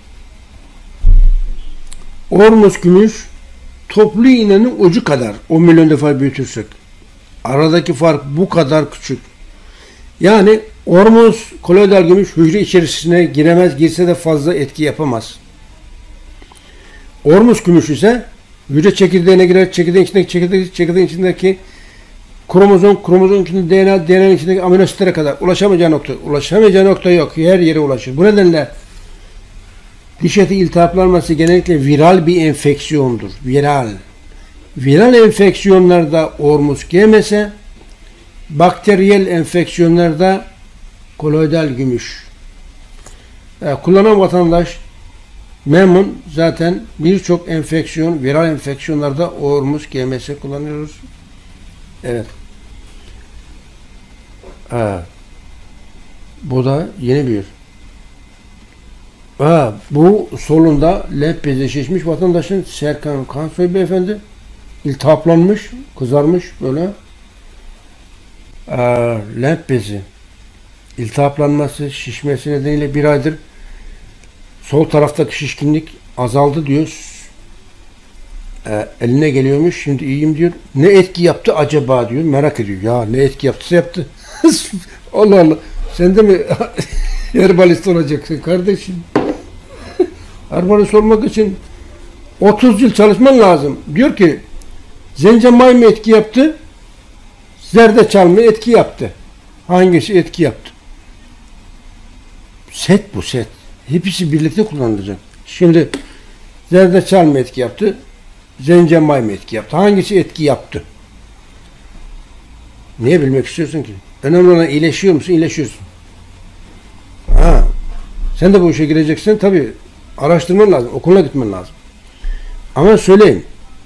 Ormus gümüş toplu iğnenin ucu kadar 10 milyon defa büyütürsek. Aradaki fark bu kadar küçük. Yani Ormus koloidal gümüş hücre içerisine giremez, girse de fazla etki yapamaz. Ormus gümüş ise hücre çekirdeğine girer, çekirdeğin içindeki kromozom içinde DNA, DNA'nın içindeki amino asitlere kadar ulaşamayacağı nokta yok. Her yere ulaşır. Bu nedenle diş eti iltihaplanması genellikle viral bir enfeksiyondur. Viral enfeksiyonlarda Ormus GMS, bakteriyel enfeksiyonlarda koloidal gümüş. Kullanan vatandaş memnun. Zaten birçok enfeksiyon, viral enfeksiyonlarda Ormus GMS kullanıyoruz. Evet. Bu da yeni bir. Bu solunda lenf bezi şişmiş vatandaşın Serkan Kansoy beyefendi iltihaplanmış, kızarmış böyle. Lenf bezi iltihaplanması, şişmesi nedeniyle 1 aydır sol taraftaki şişkinlik azaldı diyor. Eline geliyormuş, şimdi iyiyim diyor. Ne etki yaptı acaba diyor, merak ediyor. Ya ne etki yaptıysa yaptı. Allah Allah. Sen de mi herbalist olacaksın kardeşim? Herbalist olmak için 30 yıl çalışman lazım. Diyor ki zencemay mı etki yaptı? Zerdeçal mı etki yaptı? Hangisi etki yaptı? Set bu set. Hepsi birlikte kullanılacak. Şimdi zerdeçal mı etki yaptı? Zencemay mı etki yaptı? Hangisi etki yaptı? Niye bilmek istiyorsun ki? Önemli olan iyileşiyor musun? İyileşiyorsun. Sen de bu işe gireceksin. Tabii araştırman lazım. Okuluna gitmen lazım. Ama söyleyeyim.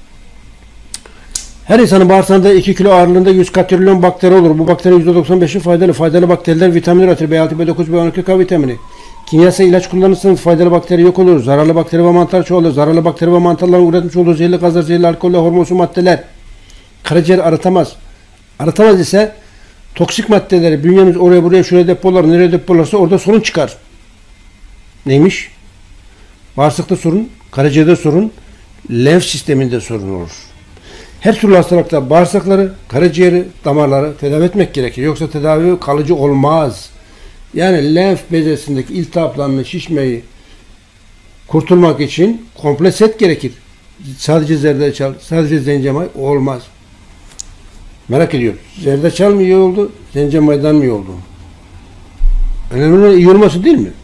Her insanın bağırsağında 2 kilo ağırlığında 100 katrilyon bakteri olur. Bu bakterinin %95'i faydalı. Faydalı bakteriler vitamin üretir. B6, B9, B12, K vitamini. Kimyasal ilaç kullanırsanız faydalı bakteri yok olur. Zararlı bakteri ve mantar çoğalır. Zararlı bakteri ve mantarların üretmiş olduğu zehirli gazlar, zehirli alkoller, hormonsu maddeler karaciğer arıtamaz. Arıtamaz ise toksik maddeleri bünyemiz oraya buraya şuraya depolar, nereye depolarsa orada sorun çıkar. Neymiş? Bağırsakta sorun, karaciğerde sorun, lenf sisteminde sorun olur. Her türlü hastalıkta bağırsakları, karaciğeri, damarları tedavi etmek gerekir. Yoksa tedavi kalıcı olmaz. Yani lenf bezesindeki iltihaplanma, şişmeyi kurtulmak için komple set gerekir. Sadece zerdeçal, sadece zencemay olmaz. Merak ediyorum. Zerdeçal mı iyi oldu, zencemaydan mı iyi oldu? Önemli olan iyi olması değil mi?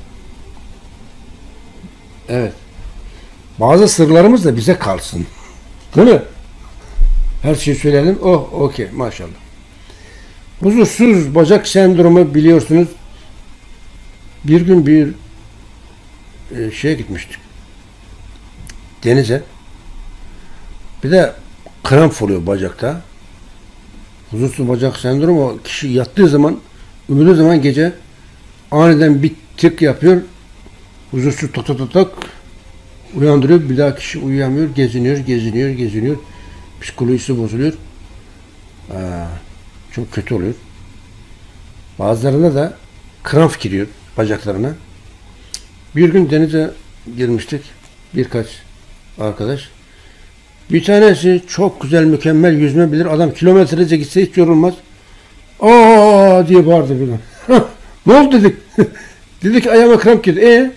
Evet. Bazı sırlarımız da bize kalsın. Değil mi? Her şeyi söyleyelim. Oh, okey. Maşallah. Huzursuz bacak sendromu biliyorsunuz. Bir gün bir şeye gitmiştik. Denize. Bir de kramp oluyor bacakta. Huzursuz bacak sendromu kişi yattığı zaman, uyuduğu zaman gece aniden bir tık yapıyor. Huzursuz tak tak tak tak uyandırıyor. Bir daha kişi uyuyamıyor. Geziniyor. Psikolojisi bozuluyor. Çok kötü oluyor. Bazılarına da kramp giriyor bacaklarına. Bir gün denize girmiştik. Birkaç arkadaş. Bir tanesi çok güzel, mükemmel yüzme bilir. Adam kilometrece gitse hiç yorulmaz. Aa diye bağırdı birden. Ne oldu dedik. Dedik ayağıma kramp girdi.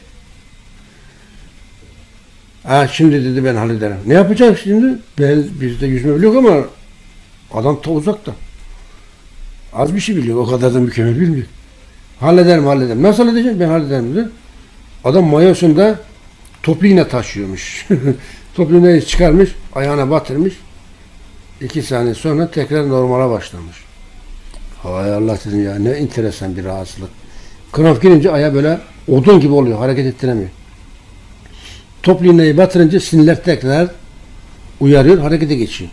Şimdi dedi ben hallederim. Ne yapacak şimdi? Biz de yüzme biliyor ama adam ta uzakta. Az bir şey biliyor. O kadar da mükemmel bilmiyor. Hallederim. Nasıl halledeceğim? Ben hallederim dedi. Adam mayosunda toplu iğne taşıyormuş. Toplu iğneyi çıkarmış. Ayağına batırmış. 2 saniye sonra tekrar normala başlamış. Hay Allah dedim ya. Ne enteresan bir rahatsızlık. Kramp girince ayağı böyle odun gibi oluyor. Hareket ettiremiyor. Toplu iğneyi batırınca sinirler tekrar uyarıyor. Harekete geçiyor.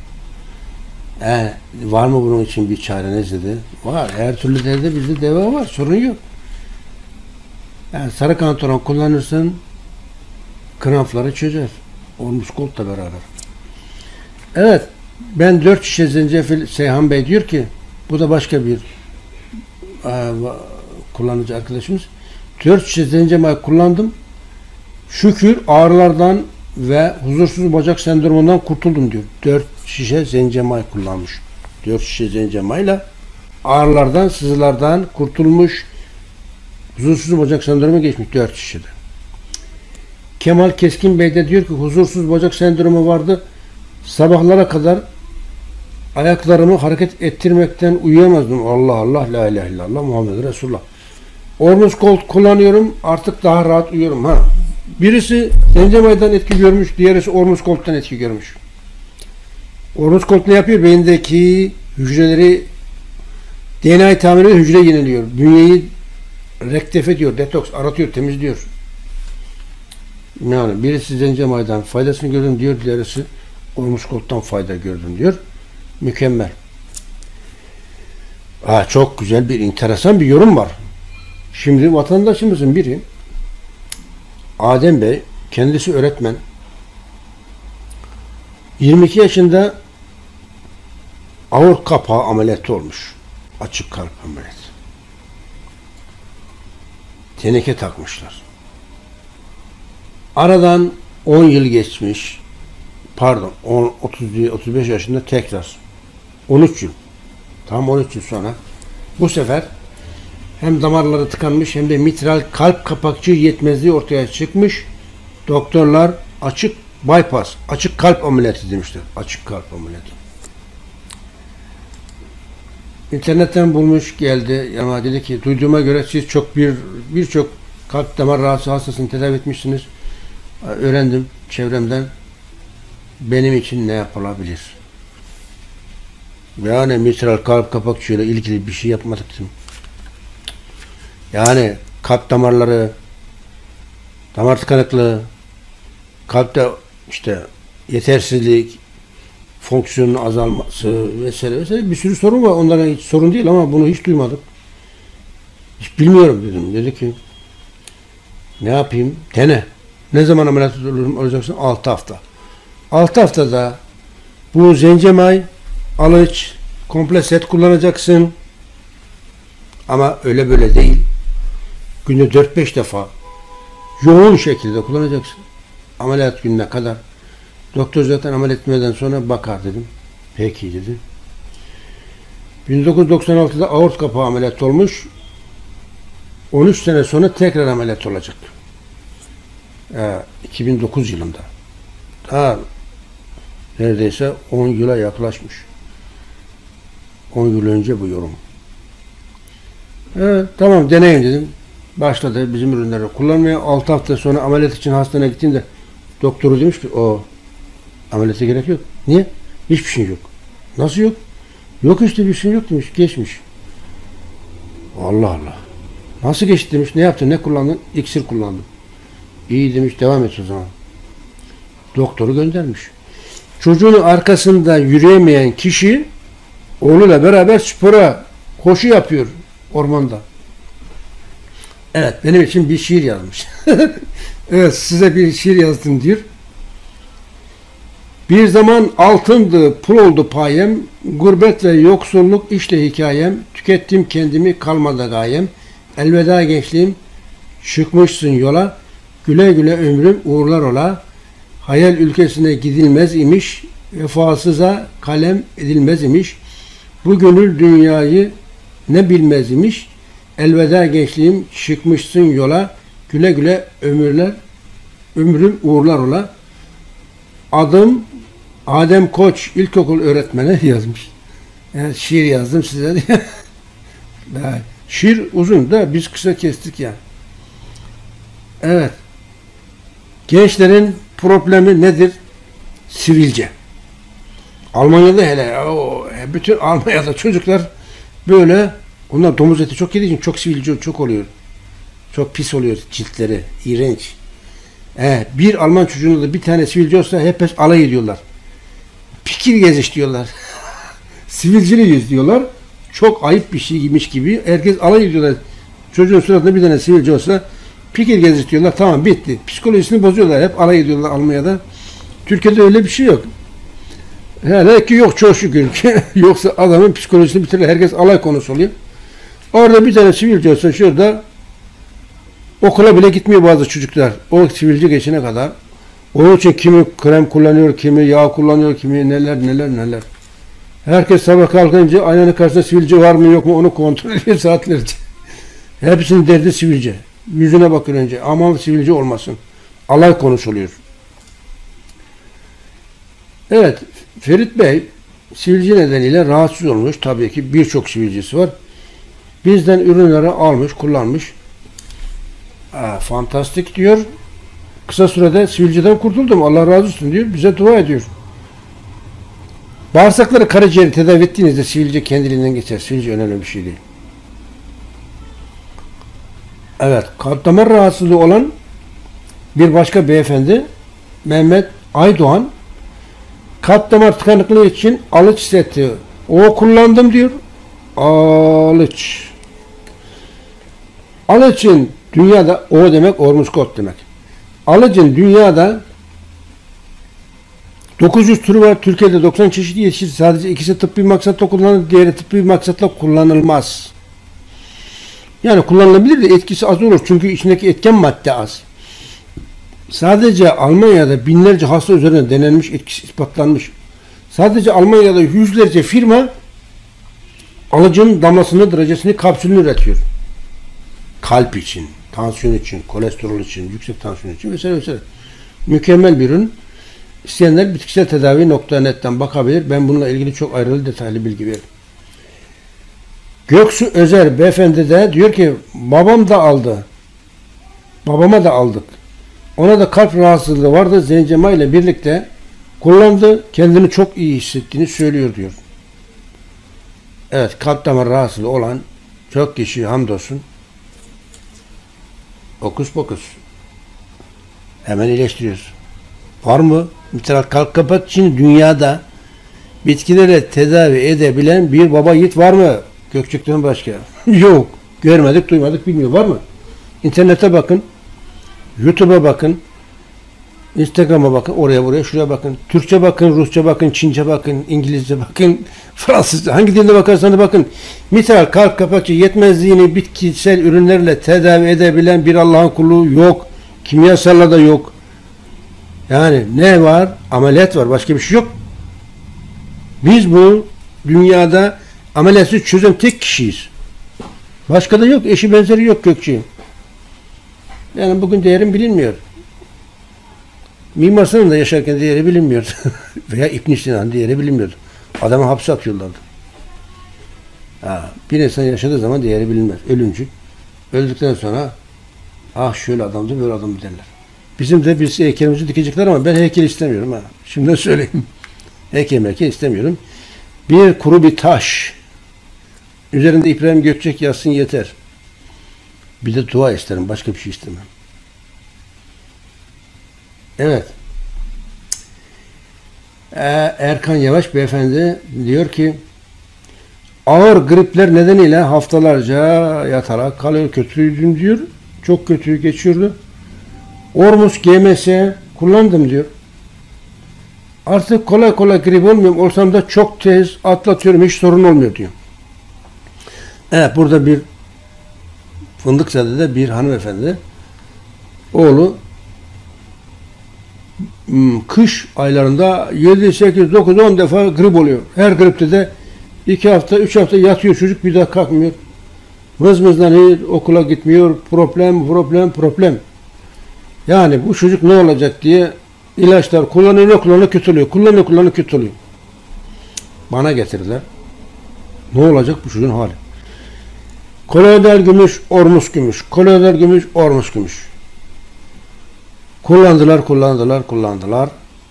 Var mı bunun için bir çareniz dedi. Var. Her türlü derde bizde deva var. Sorun yok. Sarı kantaron kullanırsın krampları çözer. Olmuş koltla beraber. Evet. Ben 4 şişe zencefil Seyhan Bey diyor ki bu da başka bir kullanıcı arkadaşımız. 4 şişe zencefil kullandım. Şükür ağrılardan ve huzursuz bacak sendromundan kurtuldum diyor. 4 şişe zencemay kullanmış. 4 şişe zencemayla ağrılardan, sızılardan kurtulmuş. Huzursuz bacak sendromu geçmiş 4 şişede. Kemal Keskin Bey de diyor ki huzursuz bacak sendromu vardı. Sabahlara kadar ayaklarımı hareket ettirmekten uyuyamazdım. Allah Allah, la ilahe illallah, Muhammed Resulullah. Ormuz Gold kullanıyorum. Artık daha rahat uyuyorum. Birisi zencemaydan etki görmüş, diğerisi Ormuz Gold'dan etki görmüş. Ormuz Gold ne yapıyor? Beyindeki hücreleri DNA'yı tamir ediyor, hücre yeniliyor. Bünyeyi rektif ediyor, detoks, aratıyor, temizliyor. Yani birisi zencemaydan faydasını gördüm diyor, diğerisi Ormuz Gold'dan fayda gördüm diyor. Mükemmel. Çok güzel bir, enteresan bir yorum var. Şimdi vatandaşımızın biri Adem Bey, kendisi öğretmen. 22 yaşında aort kapağı ameliyatı olmuş. Açık kalp ameliyatı. Teneke takmışlar. Aradan 10 yıl geçmiş. Pardon, 35 yaşında tekrar. 13 yıl. Tam 13 yıl sonra bu sefer hem damarları tıkanmış hem de mitral kalp kapakçığı yetmezliği ortaya çıkmış. Doktorlar açık bypass, açık kalp ameliyatı demişler. Açık kalp ameliyatı. İnternetten bulmuş geldi. Ama dedi ki duyduğuma göre siz birçok kalp damar rahatsızlığı hastasını tedavi etmişsiniz. Öğrendim çevremden. Benim için ne yapılabilir? Yani mitral kalp kapakçığıyla ilgili bir şey yapmadık dedim. Yani kalp damarları, damar tıkanıklığı, kalpte işte yetersizlik, fonksiyonun azalması vesaire vesaire bir sürü sorun var. Onlara hiç sorun değil ama bunu hiç duymadım. Hiç bilmiyorum dedim. Dedi ki ne yapayım? Dene. Ne zaman ameliyat olacaksın? 6 hafta. 6 haftada bu zencemay, alıç, komple set kullanacaksın. Ama öyle böyle değil. Günde 4-5 defa yoğun şekilde kullanacaksın. Ameliyat gününe kadar. Doktor zaten ameliyat etmeden sonra bakar dedim. Peki dedi. 1996'da aort kapağı ameliyat olmuş. 13 sene sonra tekrar ameliyat olacak. 2009 yılında. Daha neredeyse 10 yıla yaklaşmış. 10 yıl önce bu yorum. Tamam deneyim dedim. Başladı bizim ürünleri kullanmaya. 6 hafta sonra ameliyat için hastaneye gittiğimde doktoru demiş ki o ameliyata gerek yok. Niye? Hiçbir şey yok. Nasıl yok? Yok işte bir şey yok demiş. Geçmiş. Allah Allah. Nasıl geçti demiş. Ne yaptın? Ne kullandın? İksir kullandım. İyi demiş. Devam et o zaman. Doktoru göndermiş. Çocuğunun arkasında yürüyemeyen kişi oğluyla beraber spora koşu yapıyor ormanda. Evet, benim için bir şiir yazmış. Evet, size bir şiir yazdım diyor. Bir zaman altındı, pul oldu payem, gurbet ve yoksulluk işte hikayem, tükettim kendimi kalmadı gayem, elveda gençliğim, çıkmışsın yola, güle güle ömrüm uğurlar ola, hayal ülkesine gidilmez imiş, vefasıza kalem edilmez imiş, bu gönül dünyayı ne bilmez imiş, elveda gençliğim, çıkmışsın yola, güle güle ömrüm uğurlar ola. Adım Adem Koç ilkokul öğretmeni yazmış. Yani şiir yazdım size diye. Şiir uzun da biz kısa kestik yani. Evet. Gençlerin problemi nedir? Sivilce. Almanya'da hele bütün Almanya'da çocuklar böyle onlar domuz eti çok yediği için çok sivilce çok oluyor. Çok pis oluyor ciltleri. İğrenç. Bir Alman çocuğunda da bir tane sivilce olsa hep alay ediyorlar. Pikir geziş diyorlar. Sivilceli yüz diyorlar. Çok ayıp bir şeymiş gibi. Herkes alay ediyorlar. Çocuğun suratında bir tane sivilce olsa pikir geziş diyorlar. Tamam bitti. Psikolojisini bozuyorlar. Hep alay ediyorlar Almanya'da. Türkiye'de öyle bir şey yok. Hele ki yok çok şükür ki. Yoksa adamın psikolojisini bitirir. Herkes alay konusu oluyor. Orada bir tane sivilce olsa şurada okula bile gitmiyor bazı çocuklar. O sivilce geçene kadar. Onun için kimi krem kullanıyor, kimi yağ kullanıyor, kimi neler. Herkes sabah kalkınca aynanın karşısında sivilce var mı yok mu onu kontrol ediyor saatlerce. Hepsinin derdi sivilce. Yüzüne bakın önce. Aman sivilce olmasın. Alay konuşuluyor. Evet. Ferit Bey sivilce nedeniyle rahatsız olmuş. Tabii ki birçok sivilcesi var. Bizden ürünleri almış, kullanmış. Fantastik diyor. Kısa sürede sivilceden kurtuldum. Allah razı olsun diyor. Bize dua ediyor. Bağırsakları, karaciğeri tedavi ettiğinizde sivilce kendiliğinden geçer. Sivilce önemli bir şey değil. Evet. Kalp damar rahatsızlığı olan bir başka beyefendi Mehmet Aydoğan kalp damar tıkanıklığı için alıç seti o kullandım diyor. Alıç. Alıç'ın dünyada o demek Ormuzgot demek. Alıcın dünyada 900 türü var. Türkiye'de 90 çeşit yetişir. Sadece ikisi tıbbi maksatla kullanılır. Diğeri tıbbi maksatla kullanılmaz. Yani kullanılabilir de etkisi az olur. Çünkü içindeki etken madde az. Sadece Almanya'da binlerce hasta üzerine denenmiş, etkisi ispatlanmış. Sadece Almanya'da yüzlerce firma alıcının damlasını, derecesini, kapsülünü üretiyor. Kalp için, tansiyon için, kolesterol için, yüksek tansiyon için vesaire vesaire. Mükemmel bir ürün. İsteyenler bitkisel-tedavi.net'ten bakabilir. Ben bununla ilgili çok ayrıntılı detaylı bilgi veririm. Göksu Özer beyefendi de diyor ki babam da aldı. Babama da aldık. Ona da kalp rahatsızlığı vardı. Zencema ile birlikte kullandı. Kendini çok iyi hissettiğini söylüyor diyor. Evet, kalp damar rahatsızlığı olan çok kişi hamdolsun. Okus pokus. Hemen iyileştiriyoruz. Var mı? Mitral kalp kapatıcını dünyada bitkilere tedavi edebilen bir baba yiğit var mı? Gökçek'ten başka. Yok. Görmedik, duymadık, bilmiyor. Var mı? İnternete bakın. YouTube'a bakın. Instagram'a bakın. Oraya buraya, şuraya bakın. Türkçe bakın, Rusça bakın, Çince bakın, İngilizce bakın, Fransızca. Hangi dilde bakarsanız bakın. Mitral kalp kapatıcı yetmezliğini bitkisel ürünlerle tedavi edebilen bir Allah'ın kulu yok. Kimyasalla da yok. Yani ne var? Ameliyat var. Başka bir şey yok. Biz bu dünyada ameliyatsız çözen tek kişiyiz. Başka da yok. Eşi benzeri yok Gökçe'nin. Yani bugün değerim bilinmiyor. Mimar Sinan'ın da yaşarken değeri bilinmiyordu. Veya İbn Sina'nın değeri bilinmiyordu. Adamı hapse atıyorlardı. Bir insan yaşadığı zaman değeri bilinmez. Ölümcül. Öldükten sonra ah şöyle adamdı, böyle adamdı derler. Bizim de biz heykelimizi dikecekler ama ben heykel istemiyorum. Şimdiden söyleyeyim. Heykel istemiyorum. Bir kuru bir taş. Üzerinde İbrahim Gökçek yazsın yeter. Bir de dua isterim. Başka bir şey istemem. Evet. Erkan Yavaş beyefendi diyor ki ağır gripler nedeniyle haftalarca yatarak kalıyor. Kötüydüm diyor. Çok kötü geçiyordu. Ormus GMS kullandım diyor. Artık kolay kolay grip olmuyorum. Olsam da çok tez atlatıyorum. Hiç sorun olmuyor diyor. Evet, burada bir Fındıkzade'de bir hanımefendi oğlu kış aylarında 7, 8, 9, 10 defa grip oluyor. Her gripte de 2 hafta, 3 hafta yatıyor çocuk, bir daha kalkmıyor. Mızmızlanıyor, okula gitmiyor. Problem. Yani bu çocuk ne olacak diye ilaçlar kullanıyor kötü oluyor. Kullanıyor kötü oluyor. Bana getirdiler. Ne olacak bu çocuğun hali? Koloidal gümüş, ormus gümüş. Koloidal gümüş, ormus gümüş. Kullandılar.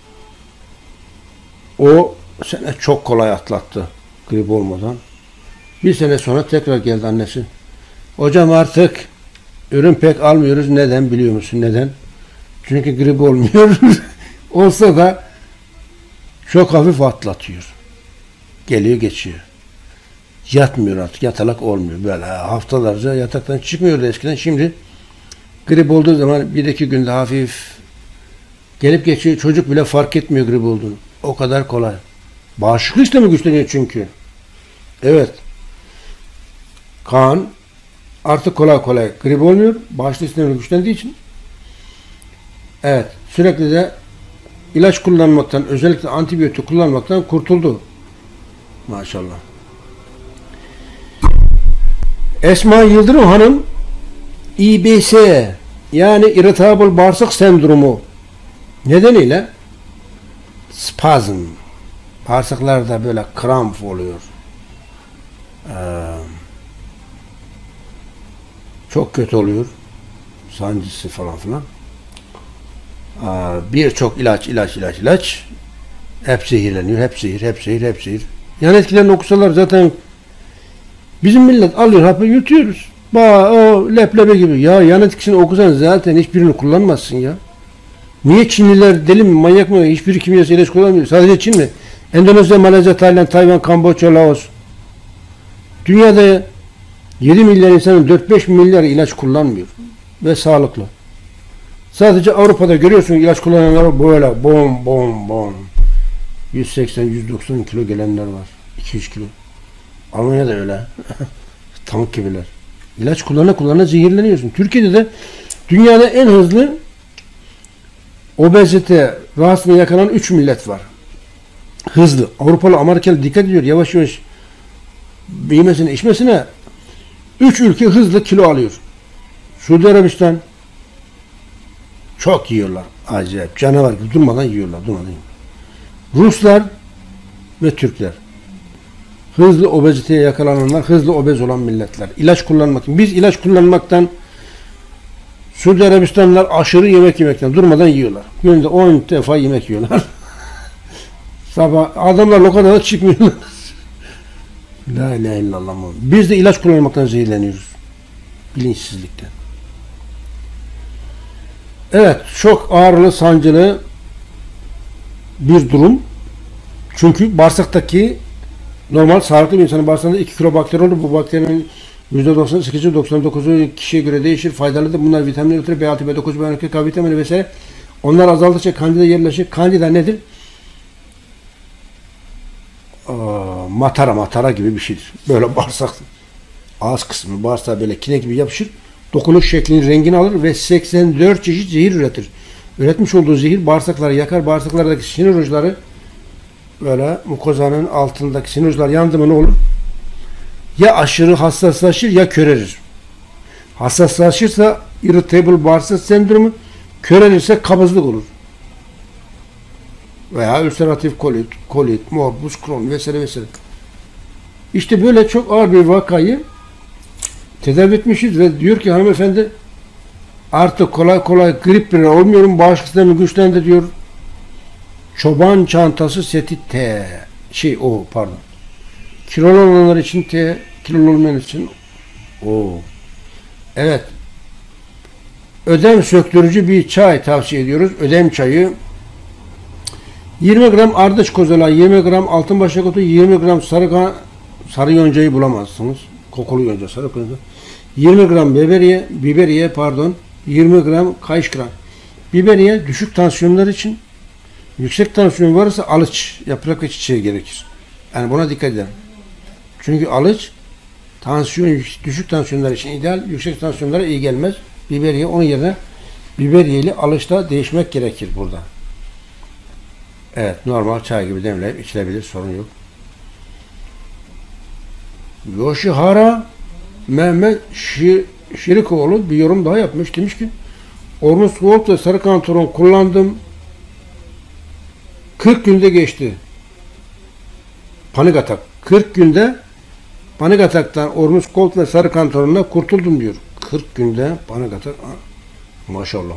O sene çok kolay atlattı grip olmadan. Bir sene sonra tekrar geldi annesi. Hocam artık ürün pek almıyoruz. Neden biliyor musun? Neden? Çünkü grip olmuyor. Olsa da çok hafif atlatıyor. Geliyor geçiyor. Yatmıyor artık. Yatalak olmuyor. Böyle haftalarca yataktan çıkmıyordu eskiden. Şimdi grip olduğu zaman 1-2 günde hafif gelip geçiyor. Çocuk bile fark etmiyor grip olduğunu. O kadar kolay. Bağışıklık sistemi güçleniyor çünkü. Evet. Kan artık kolay grip olmuyor. Bağışıklık sistemi güçlendiği için. Evet. Sürekli de ilaç kullanmaktan, özellikle antibiyotik kullanmaktan kurtuldu. Maşallah. Esma Yıldırım Hanım İBS yani irritable bağırsak sendromu nedeniyle spazm, bağırsaklarda böyle kramp oluyor. Çok kötü oluyor. Sancısı falan filan. Birçok ilaç. Hep zehirleniyor. Hep zehir. Yan etkilerini okusalar zaten bizim millet alıyor hapı yutuyoruz. O leblebi gibi. Ya yan etkisini okusan zaten hiçbirini kullanmazsın ya. Niye Çinliler deli mi, manyak mı? Hiçbiri kimyasal ilaç kullanmıyor. Sadece Çin mi? Endonezya, Malezya, Tayland, Tayvan, Kamboçya, Laos. Dünyada 7 milyar insanın 4-5 milyar ilaç kullanmıyor. Ve sağlıklı. Sadece Avrupa'da görüyorsun ilaç kullananlar böyle bom. 180-190 kilo gelenler var. 200 kilo. Almanya'da öyle. Tank gibiler. İlaç kullana zehirleniyorsun. Türkiye'de de dünyada en hızlı obezite rahatsızlığına yakalanan 3 millet var. Hızlı. Avrupalı, Amerikalı dikkat ediyor. Yavaş yemesine, içmesine 3 ülke hızlı kilo alıyor. Suudi Arabistan çok yiyorlar. Acayip. Canavar gibi durmadan yiyorlar. Ruslar ve Türkler. Hızlı obeziteye yakalananlar, hızlı obez olan milletler. İlaç kullanmak. Biz ilaç kullanmaktan Suudi Arabistanlılar aşırı yemek yemekten durmadan yiyorlar. Günde 10 defa yemek yiyorlar. Sabah adamlar lokantada çıkmıyorlar. La ilahe illallah. Biz de ilaç kullanmaktan zehirleniyoruz. Bilinçsizlikten. Evet, çok ağrılı, sancılı bir durum. Çünkü bağırsaktaki normal sağlıklı bir insanın bağırsağında 2 kilo bakteri olur. Bu bakterinin %98'i 99'u kişiye göre değişir. Faydalıdır. Bunlar vitamin üretir. B6, B9, B12, K vitamini vesaire. Onlar azaldıkça kandida yerleşir. Kandida nedir? Matara gibi bir şeydir. Böyle bağırsak ağız kısmı bağırsağa böyle kine gibi yapışır. Dokunuş şeklini, rengini alır ve 84 çeşit zehir üretir. Üretmiş olduğu zehir bağırsakları yakar. Bağırsaklardaki sinir uçları böyle mukozanın altındaki sinir uçları yandı mı ne olur? Ya aşırı hassaslaşır ya körerir. Hassaslaşırsa irritable bağırsak sendromu, körerirse kabızlık olur. Veya ülseratif kolit, morbus Crohn vesaire vesaire. İşte böyle çok ağır bir vakayı tedavi etmişiz ve diyor ki hanımefendi artık kolay kolay grip bile olmuyorum, bağışıklık sistemi güçlendi diyor. Çoban çantası seti T. Kilolu olanlar için T, kilolu olmayan için O. Evet. Ödem söktürücü bir çay tavsiye ediyoruz. Ödem çayı 20 gram ardıç kozalağı, 20 gram altınbaş yakutu, 20 gram sarı yoncayı bulamazsınız. Kokulu yonca, sarı yonca. 20 gram biberiye, 20 gram kayışkıran. Biberiye düşük tansiyonlar için, yüksek tansiyon varsa alıç, yaprak ve çiçeği gerekir. Yani buna dikkat edin. Çünkü alıç düşük tansiyonlar için ideal, yüksek tansiyonlara iyi gelmez. Biberiye onun yerine biberiyeli alıçla değişmek gerekir burada. Evet, normal çay gibi demleyip içilebilir, sorun yok. Yoshihara Mehmet Şirikoğlu bir yorum daha yapmış. Demiş ki Ormus Gold ve sarı kantaron kullandım. 40 günde geçti. Panik atak. 40 günde panik ataktan Ormus Gold ve sarı kantaronla kurtuldum diyor. 40 günde panik atak. Maşallah.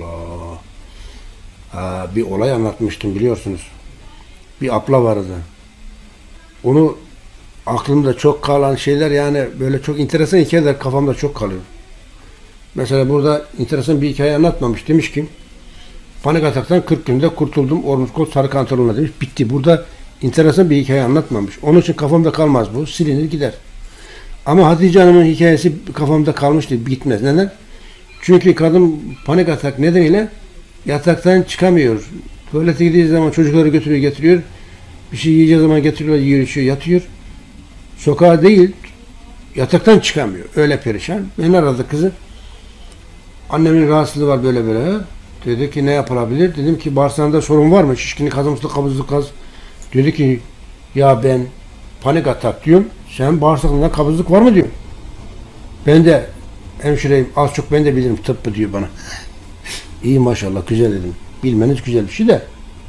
Bir olay anlatmıştım biliyorsunuz. Bir abla vardı. Onu aklımda çok kalan şeyler, yani böyle çok enteresan hikayeler kafamda çok kalıyor. Mesela burada enteresan bir hikaye anlatmamış. Demiş ki panik ataktan 40 günde kurtuldum. Ormus Gold sarı kantaronla demiş. Bitti. Burada enteresan bir hikaye anlatmamış. Onun için kafamda kalmaz bu. Silinir gider. Ama Hatice Hanım'ın hikayesi kafamda kalmıştı. Gitmez. Neden? Çünkü kadın panik atak nedeniyle yataktan çıkamıyor. Tuvalete gittiği zaman çocukları götürüyor, getiriyor. Bir şey yiyeceği zaman getiriyorlar, yiyor, içiyor, yatıyor. Sokağa değil, yataktan çıkamıyor. Öyle perişan. Beni aradı kızı. Annemin rahatsızlığı var böyle. Dedi ki ne yapılabilir? Dedim ki bağırsağında sorun var mı? Şişkinlik, hazımsızlık, kabızlık, gaz. Dedi ki ya ben panik atak diyorum. Sen bağırsaklarında kabızlık var mı diyor. Ben de hemşireyim, az çok ben de bilirim tıbbı diyor bana. İyi maşallah, güzel dedim. Bilmeniz güzel bir şey de.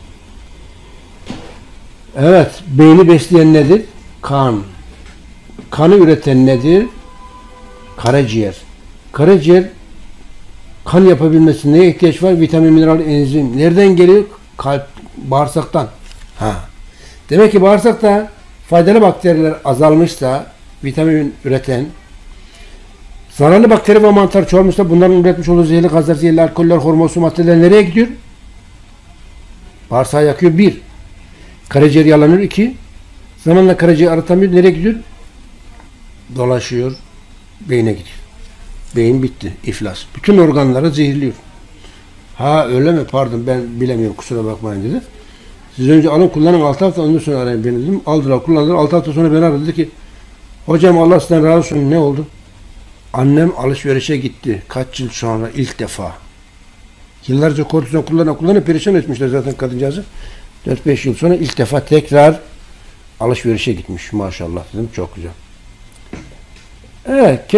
Evet, beyni besleyen nedir? Kan. Kanı üreten nedir? Karaciğer. Karaciğer kan yapabilmesi neye ihtiyaç var? Vitamin, mineral, enzim. Nereden geliyor? Kalp, bağırsaktan. Demek ki bağırsakta faydalı bakteriler azalmışsa, vitamin üreten, zararlı bakteri ve mantar çoğalmışsa bunların üretmiş olduğu zehirli gazlar, zehirli alkoller, hormonsu maddeler nereye gidiyor? Bağırsağı yakıyor. 1. Karaciğer yalanıyor. 2. Zamanla karaciğer arıtamıyor. Nereye gidiyor? Dolaşıyor. Beyne gidiyor. Beyin bitti. İflas. Bütün organları zehirliyor. Öyle mi? Pardon ben bilemiyorum. Kusura bakmayın dedi. Siz önce alın kullanın 6 hafta ondan sonra arayın beni dedim. Aldılar kullandılar. 6 hafta sonra beni aradı. Dedi ki hocam Allah sizden razı olsun. Ne oldu? Annem alışverişe gitti. Kaç yıl sonra ilk defa. Yıllarca kortizon kullanıp perişan etmişler zaten kadıncağızı. 4-5 yıl sonra ilk defa tekrar alışverişe gitmiş. Maşallah dedim. Çok güzel. Evet.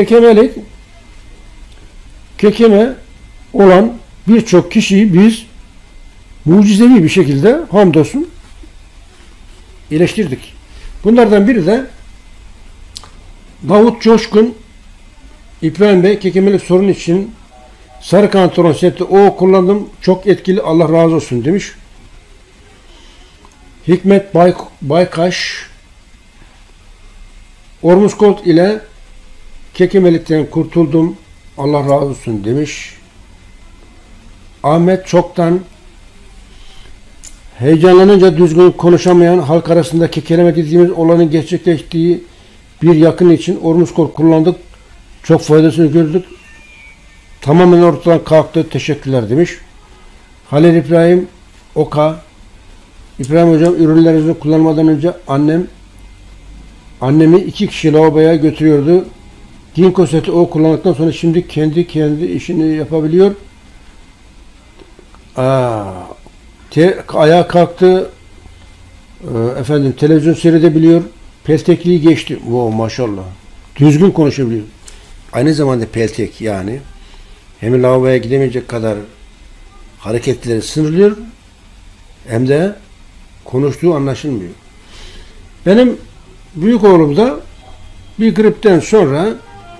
Kekeme olan birçok kişiyi biz mucizevi bir şekilde hamdolsun iyileştirdik. Bunlardan biri de Davut Coşkun. İbrahim Bey, kekemelik sorun için sarı kantaron seti kullandım. Çok etkili. Allah razı olsun demiş. Hikmet Baykaş Ormus Gold ile kekemelikten kurtuldum. Allah razı olsun demiş. Ahmet Çoktan Heyecanlanınca düzgün konuşamayan, halk arasında kekeleme dediğimiz olanın gerçekleştiği bir yakın için Ormuskor kullandık. Çok faydasını gördük. Tamamen ortadan kalktı. Teşekkürler demiş. Halil İbrahim Oka. İbrahim hocam, ürünlerinizi kullanmadan önce annemi 2 kişi lavaboya götürüyordu. Ginkgo seti o kullandıktan sonra şimdi kendi işini yapabiliyor. Ayağa kalktı. Televizyon seyredebiliyor. Peltekliği geçti. Wow, maşallah. Düzgün konuşabiliyor. Aynı zamanda peltek yani. Hem lavaboya gidemeyecek kadar hareketleri sınırlıyor, hem de konuştuğu anlaşılmıyor. Benim büyük oğlum da bir gripten sonra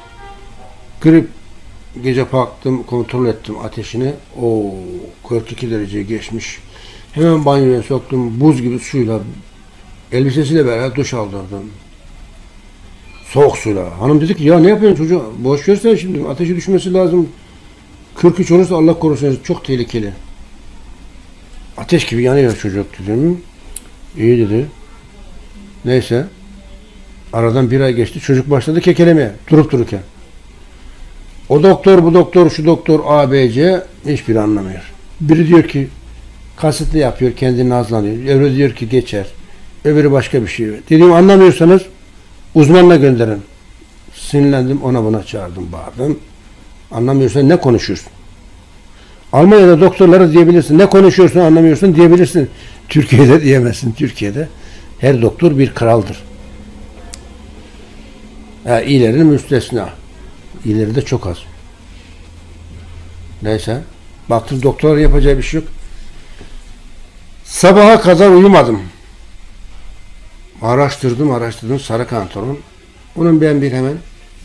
gece baktım, kontrol ettim ateşini. 42 dereceye geçmiş. Hemen banyoya soktum. Buz gibi suyla, elbisesiyle beraber duş aldırdım. Soğuk suyla. Hanım dedi ki ya ne yapıyorsun çocuğa? Boş versen şimdi ateşi düşmesi lazım. 43 olursa Allah korusun çok tehlikeli. Ateş gibi yanıyor çocuk dedim. İyi dedi. Neyse. Aradan 1 ay geçti. Çocuk başladı kekelemeye. Durup dururken. O doktor, bu doktor, şu doktor, A, B, C hiçbiri anlamıyor. Biri diyor ki kasıtlı yapıyor, kendini nazlanıyor. Öbürü diyor ki geçer. Öbürü başka bir şey. Dediğim anlamıyorsanız uzmanla gönderin. Sinirlendim, ona buna çağırdım, bağırdım. Anlamıyorsan ne konuşuyorsun? Almanya'da doktorlara diyebilirsin. Ne konuşuyorsun anlamıyorsun diyebilirsin. Türkiye'de diyemezsin. Türkiye'de her doktor bir kraldır. İyilerin müstesna. İyileri de çok az. Neyse. Baktım doktorlar yapacağı bir şey yok. Sabaha kadar uyumadım. Araştırdım. Sarı kantaron. Onun ben bir hemen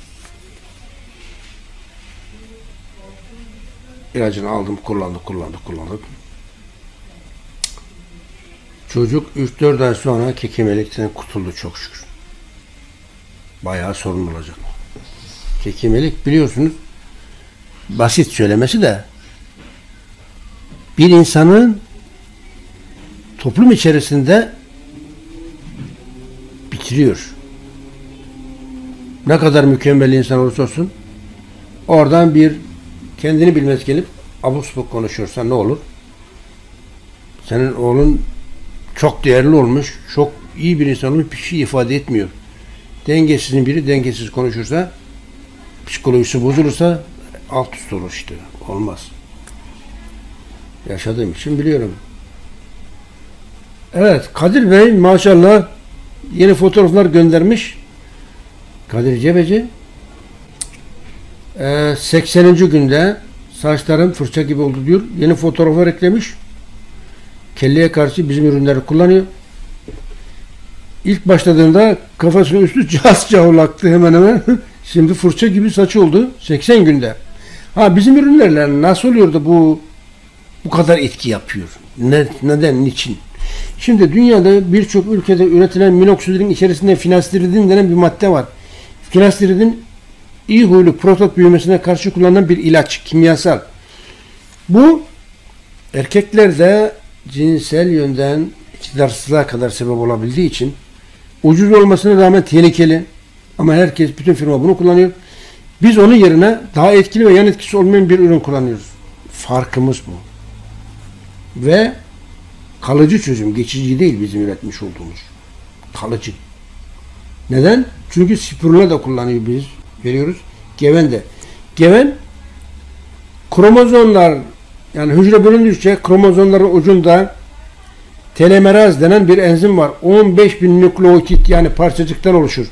ilacını aldım, kullandık. Çocuk 3-4 ay sonra kekemelikten kurtuldu çok şükür. Bayağı sorun olacak. Kekemelik biliyorsunuz basit söylemesi de bir insanın toplum içerisinde bitiriyor. Ne kadar mükemmel insan olursa olsun oradan bir kendini bilmez gelip abuk subuk konuşuyorsa ne olur? Senin oğlun çok değerli olmuş, çok iyi bir insan olmuş, bir şey ifade etmiyor. Dengesizin biri dengesiz konuşursa, psikolojisi bozulursa alt üst olur işte. Olmaz. Yaşadığım için biliyorum. Evet, Kadir Bey maşallah yeni fotoğraflar göndermiş. Kadir Cebeci 80. günde saçlarım fırça gibi oldu diyor. Yeni fotoğraflar eklemiş. Kelleye karşı bizim ürünleri kullanıyor. İlk başladığında kafasının üstü cahulaktı hemen hemen. Şimdi fırça gibi saçı oldu 80 günde. Bizim ürünlerle nasıl oluyor da bu kadar etki yapıyor? Neden, niçin? Şimdi dünyada birçok ülkede üretilen minoksidirin içerisinde finastiridin denen bir madde var. Finastiridin iyi huylu prostat büyümesine karşı kullanılan bir ilaç, kimyasal. Bu erkeklerde cinsel yönden iktidarsızlığa kadar sebep olabildiği için ucuz olmasına rağmen tehlikeli. Ama bütün firma bunu kullanıyor. Biz onun yerine daha etkili ve yan etkisi olmayan bir ürün kullanıyoruz. Farkımız bu. Ve kalıcı çözüm, geçici değil bizim üretmiş olduğumuz. Kalıcı. Neden? Çünkü spirulina da kullanıyor biz. Veriyoruz. Geven de. Geven kromozomlar yani hücre bölündükçe kromozomların ucunda telomeraz denen bir enzim var. 15.000 nükleotit yani parçacıktan oluşur.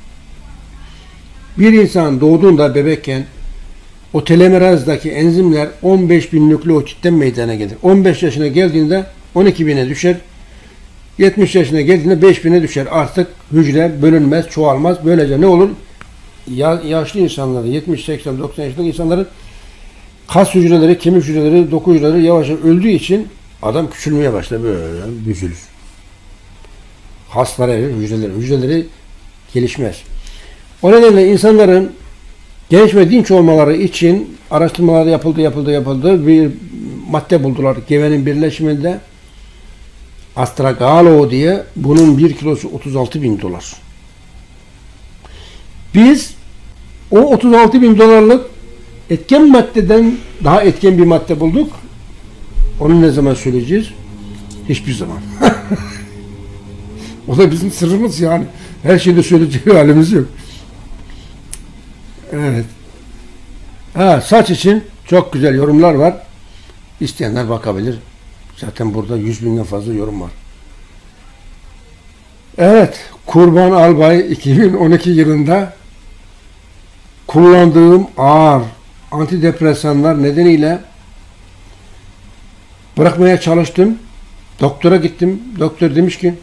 Bir insan doğduğunda bebekken o telomerazdaki enzimler 15.000 nükleotitten meydana gelir. 15 yaşına geldiğinde 12.000'e düşer. 70 yaşına geldiğinde 5.000'e düşer. Artık hücre bölünmez, çoğalmaz. Böylece ne olur? Yaşlı insanların, 70, 80, 90 yaşındaki insanların kas hücreleri, kemik hücreleri, doku hücreleri yavaş yavaş öldüğü için adam küçülmeye başlar. Böyle büzülür. Haslara erir, hücreleri gelişmez. O nedenle insanların genç ve dinç olmaları için araştırmalar yapıldı. Bir madde buldular gevenin birleşiminde. Astragalo diye, bunun 1 kilosu 36.000 dolar. Biz o 36.000 dolarlık etken maddeden daha etken bir madde bulduk. Onu ne zaman söyleyeceğiz? Hiçbir zaman. O da bizim sırrımız yani. Her şeyde söyleyecek halimiz yok. Evet. Saç için çok güzel yorumlar var. İsteyenler bakabilir. Zaten burada 100.000'den fazla yorum var. Evet. Kurban Albay 2012 yılında kullandığım ağır antidepresanlar nedeniyle bırakmaya çalıştım. Doktora gittim. Doktor demiş ki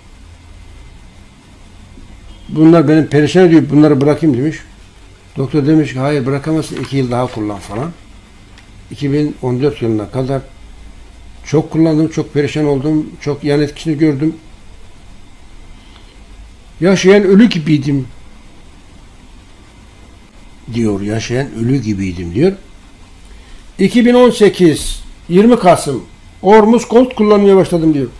bunlar benim perişan ediyor. Bunları bırakayım demiş. Doktor demiş ki hayır bırakamazsın. 2 yıl daha kullan falan. 2014 yılına kadar çok kullandım. Çok perişan oldum. Çok yan etkisini gördüm. Yaşayan ölü gibiydim diyor. Yaşayan ölü gibiydim diyor. 2018 20 Kasım Ormuz Gold kullanmaya başladım diyor.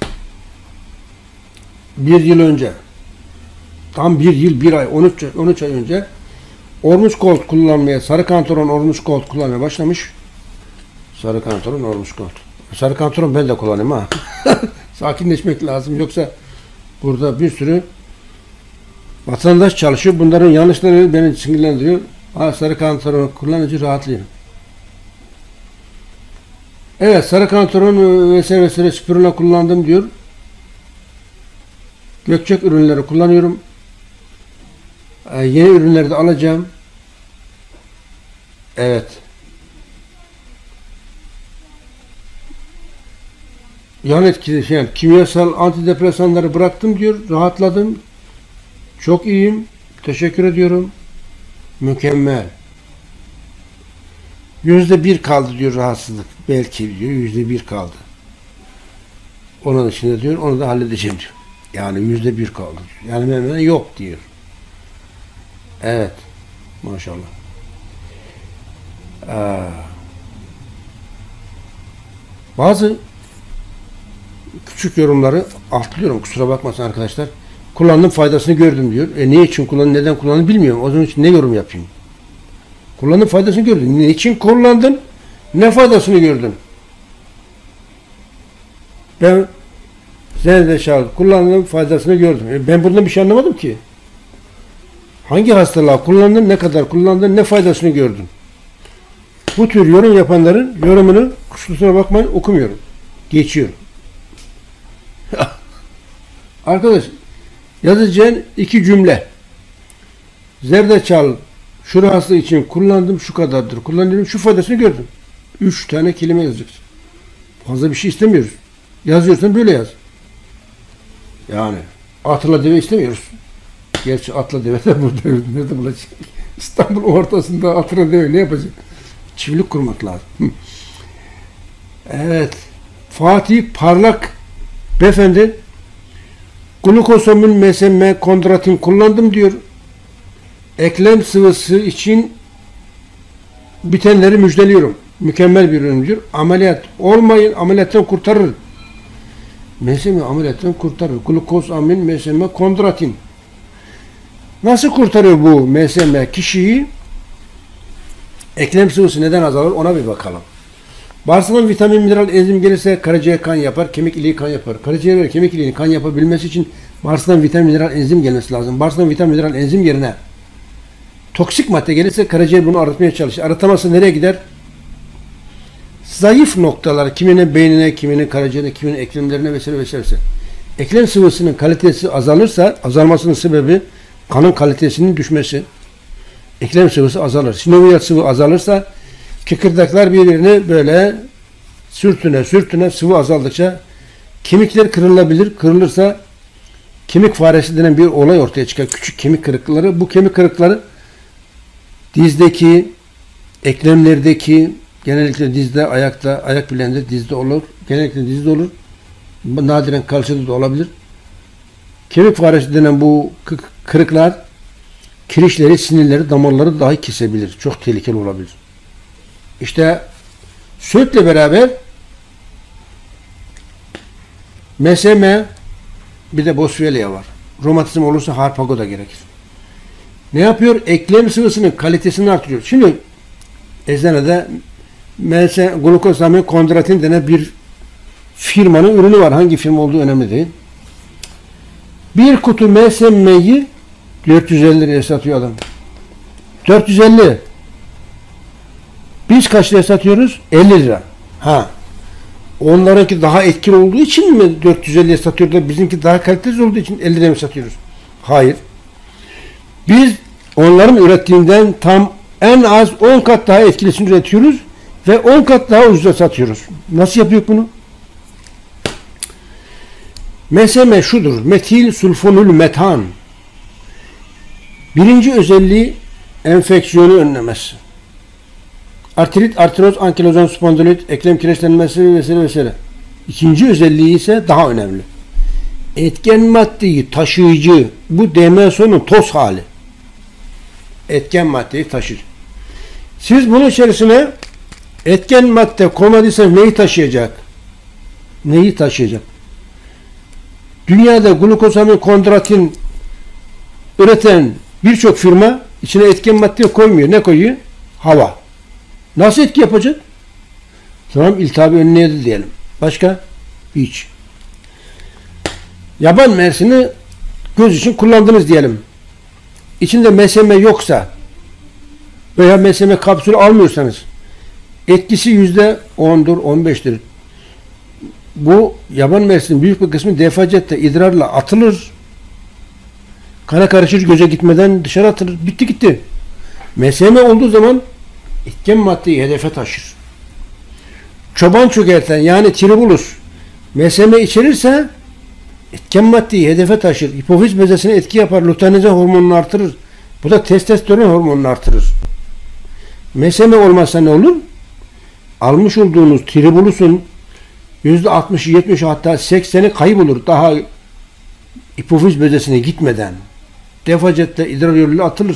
1 yıl önce. Tam 1 yıl 1 ay 13 ay önce Ormuz Gold kullanmaya, Sarı Kantaron Ormuz Gold kullanmaya başlamış. Sarı Kantaron Ormuz Gold. Sarı Kantaron ben de kullanayım ha. Sakinleşmek lazım. Yoksa burada bir sürü vatandaş çalışıyor. Bunların yanlışları beni sinirlendiriyor. Sarı Kantaron kullanıcı rahatlayın. Evet, Sarı Kantaron vesaire spirula kullandım diyor. Gökçek ürünleri kullanıyorum. Yeni ürünleri de alacağım. Evet. Yan etkisi yani kimyasal antidepresanları bıraktım diyor. Rahatladım. Çok iyiyim. Teşekkür ediyorum. Mükemmel. %1 kaldı diyor rahatsızlık. Belki diyor %1 kaldı. Onun dışında diyor onu da halledeceğim diyor. Yani %1 kaldı. Yani hemen yok diyor. Evet. Maşallah. Bazı küçük yorumları atlıyorum. Kusura bakmasın arkadaşlar. Kullandım faydasını gördüm diyor. Ne için kullandın, neden kullandın bilmiyorum. O zaman için ne yorum yapayım? Kullandın faydasını gördün. Ne için kullandın? Ne faydasını gördün? Ben zerdeçal kullandım, faydasını gördüm. Ben bundan bir şey anlamadım ki. Hangi hastalığa kullandın, ne kadar kullandın, ne faydasını gördün? Bu tür yorum yapanların yorumunu kusuruna bakmayın okumuyorum. Geçiyorum. Arkadaş yazacağın 2 cümle. Zerdeçal şu rahatsızlık için kullandım, şu kadardır. Kullandım, şu faydasını gördüm. 3 tane kelime yazacaksın. Fazla bir şey istemiyoruz. Yazıyorsan böyle yaz. Yani atla deve istemiyoruz. Gerçi atla deve de burada. Nerede bulacak? İstanbul ortasında atla deve ne yapacak? Çiftlik kurmak lazım. Evet. Fatih Parlak beyefendi glukosamın MSM kondratin kullandım diyor. Eklem sıvısı için bitenleri müjdeliyorum. Mükemmel bir ürün diyor. Ameliyat olmayın, ameliyattan kurtarır. MSM ameliyattan kurtarır. Glukosamin MSM kondratin. Nasıl kurtarıyor bu MSM kişiyi? Eklem sıvısı neden azalır ona bir bakalım. Bağırsağın vitamin, mineral, enzim gelirse karaciğer kan yapar, kemik iliği kan yapar. Karaciğer ve kemik iliğinin kan yapabilmesi için bağırsağın vitamin, mineral, enzim gelmesi lazım. Bağırsağın vitamin, mineral, enzim yerine toksik madde gelirse karaciğer bunu arıtmaya çalışır. Arıtamazsa nereye gider? Zayıf noktalar, kiminin beynine, kiminin karaciğerine, kiminin eklemlerine vesaire. Eklem sıvısının kalitesi azalırsa, azalmasının sebebi kanın kalitesinin düşmesi. Eklem sıvısı azalır. Sinoviyal sıvı azalırsa kıkırdaklar birbirine böyle sürtüne sıvı azaldıkça kemikler kırılabilir. Kırılırsa kemik faresi denen bir olay ortaya çıkar. Küçük kemik kırıkları. Bu kemik kırıkları dizdeki, eklemlerdeki, genellikle dizde, ayakta, ayak bileğinde dizde olur. Genellikle dizde olur. Nadiren kalçada da olabilir. Kemik faresi denen bu kırıklar kirişleri, sinirleri, damarları dahi kesebilir. Çok tehlikeli olabilir. İşte sütle beraber MSM Bir de Boswellia var. Romatizm olursa Harpago da gerekir. Ne yapıyor? Eklem sıvısının kalitesini artırıyor. Şimdi eczanede glukosamin kondratin denen bir firmanın ürünü var. Hangi firma olduğu önemli değil. Bir kutu MSM'yi 450 liraya satıyor adam. 450. Biz kaç liraya satıyoruz? 50 lira. Ha. Onlarınki daha etkili olduğu için mi 450'ye satıyor da bizimki daha kalitesiz olduğu için 50 liraya mı satıyoruz? Hayır. Biz onların ürettiğinden tam en az 10 kat daha etkilisini üretiyoruz ve 10 kat daha ucuza satıyoruz. Nasıl yapıyor bunu? MSM şudur. Metil sulfonül metan. Birinci özelliği enfeksiyonu önlemesi. Artrit, artroz, ankilozan spondilit, eklem kireçlenmesi vesaire. İkinci özelliği ise daha önemli. Etken maddeyi taşıyıcı. Bu DMSO'nun toz hali. Etken maddeyi taşır. Siz bunun içerisine etken madde koymadıysanız neyi taşıyacak? Neyi taşıyacak? Dünyada glukosamin kondratin üreten birçok firma içine etken madde koymuyor. Ne koyuyor? Hava. Nasıl etki yapacak? Tamam, iltihabı önleyedi diyelim. Başka? Hiç. Yaban mersini göz için kullandınız diyelim. İçinde MSM yoksa veya MSM kapsülü almıyorsanız etkisi %10'dur, 15'tir. Bu yaban mersinin büyük bir kısmı defacette, idrarla atılır. Kana karışır, göze gitmeden dışarı atılır. Bitti gitti. MSM olduğu zaman etken maddeyi hedefe taşır. Çoban çökerten yani tribulus MSM içerirse etken maddeyi hedefe taşır. Hipofiz bezesine etki yapar. Luteinizan hormonunu artırır. Bu da testosteron hormonunu artırır. MSM olmazsa ne olur? Almış olduğunuz tribulusun %60'ı, 70'i hatta 80'i kaybolur. Daha hipofiz bezesine gitmeden defacette idrar yoluyla atılır.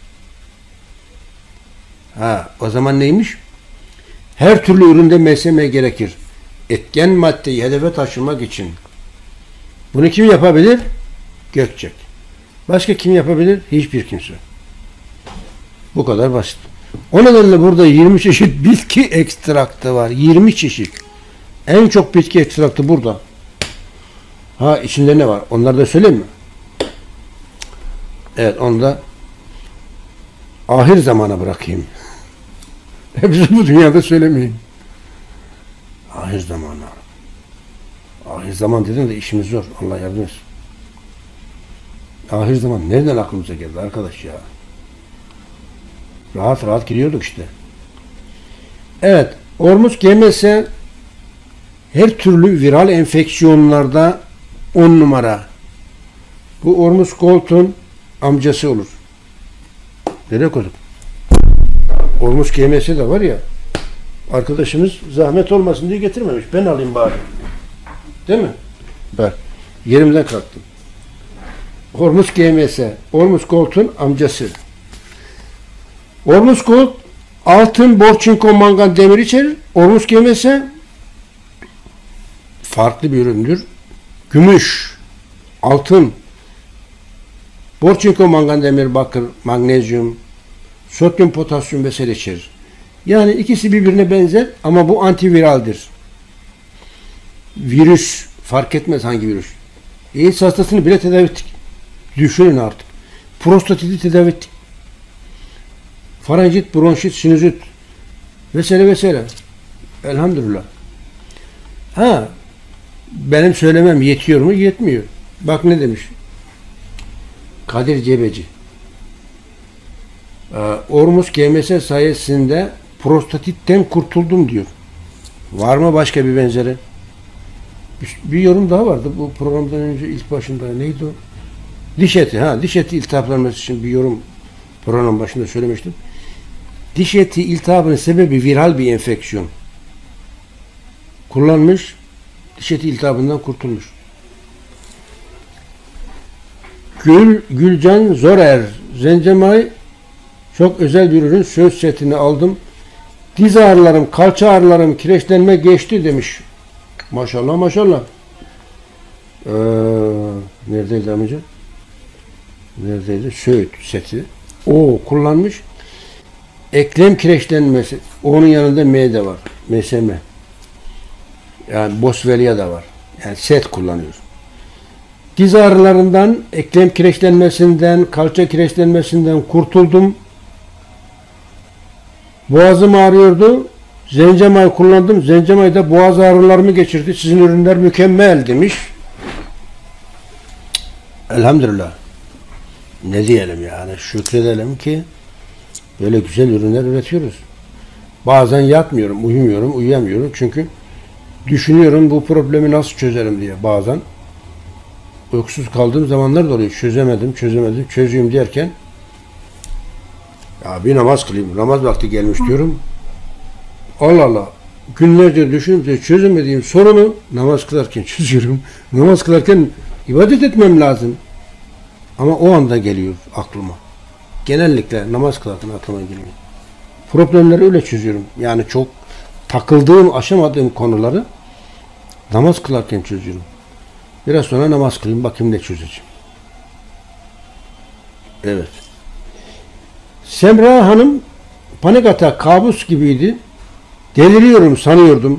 O zaman neymiş? Her türlü üründe MSM gerekir. Etken maddeyi hedefe taşımak için. Bunu kim yapabilir? Gökçek. Başka kim yapabilir? Hiçbir kimse. Bu kadar basit. O nedenle burada 20 çeşit bitki ekstraktı var. 20 çeşit. En çok bitki ekstraktı burada. İçinde ne var? Onları da söyleyeyim mi? Evet, onu da ahir zamana bırakayım. Hepsi bu dünyada söylemeyin. Ahir zamana. Ahir zaman dedin de işimiz zor. Allah yardım etsin. Ahir zaman nereden aklımıza geldi arkadaş ya? Rahat rahat giriyorduk işte. Evet. Ormus GMS her türlü viral enfeksiyonlarda 10 numara. Bu Ormus Gold'un amcası olur. Nereye koyduk? Ormus GMS de var ya, arkadaşımız zahmet olmasın diye getirmemiş. Ben alayım bari. Değil mi? Bak. Yerimden kalktım. Ormus GMS. Ormus Gold'un amcası. Ormus Gold altın, bor, çinko, mangan, demir içerir. Ormus GMS farklı bir üründür. Gümüş, altın, bor, çinko, mangan, demir, bakır, magnezyum, sodyum, potasyum vesaire içerir. Yani ikisi birbirine benzer ama bu antiviraldir. Virüs fark etmez hangi virüs. AIDS hastasını bile tedavi ettik. Düşünün artık. Prostatiti tedavi ettik. Faranjit, bronşit, sinüzit vesaire vesaire. Elhamdülillah. Benim söylemem yetiyor mu? Yetmiyor. Bak ne demiş. Kadir Cebeci. Ormus GMS sayesinde prostatitten kurtuldum diyor. Var mı başka bir benzeri? Bir yorum daha vardı bu programdan önce ilk başında. Neydi o? Diş eti. Diş eti iltihaplanması için bir yorum programın başında söylemiştim. Diş eti iltihabının sebebi viral bir enfeksiyon. Kullanmış, diş eti iltihabından kurtulmuş. Gülcan Zorer, Zencemay çok özel bir ürün. Söz setini aldım. Diz ağrılarım, kalça ağrılarım, kireçlenme geçti demiş. Maşallah maşallah. Ee, neredeydi amca? Neredeydi? Söğüt seti. O kullanmış. Eklem kireçlenmesi. Onun yanında M de var. MSM. Yani Boswellia da var. Yani set kullanıyoruz. Diz ağrılarından, eklem kireçlenmesinden, kalça kireçlenmesinden kurtuldum. Boğazım ağrıyordu. Zencemay kullandım. Zencemay da boğaz ağrılarımı geçirdi. Sizin ürünler mükemmel demiş. Elhamdülillah. Ne diyelim yani, şükredelim ki böyle güzel ürünler üretiyoruz. Bazen yatmıyorum, uyumuyorum, uyuyamıyorum çünkü düşünüyorum bu problemi nasıl çözerim diye. Bazen uykusuz kaldığım zamanlar da oluyor. Çözemedim, çözeyim derken ya bir namaz kılayım, namaz vakti gelmiş diyorum. Allah Allah, günlerce düşünüp de çözemediğim sorunu namaz kılarken çözüyorum. Namaz kılarken ibadet etmem lazım. Ama o anda geliyor aklıma. Genellikle namaz kılarken aklıma geliyor. Problemleri öyle çözüyorum. Yani çok takıldığım, aşamadığım konuları namaz kılarken çözüyorum. Biraz sonra namaz kılayım, bakayım ne çözeceğim. Evet. Semra Hanım, panik atak, kabus gibiydi. Deliriyorum sanıyordum.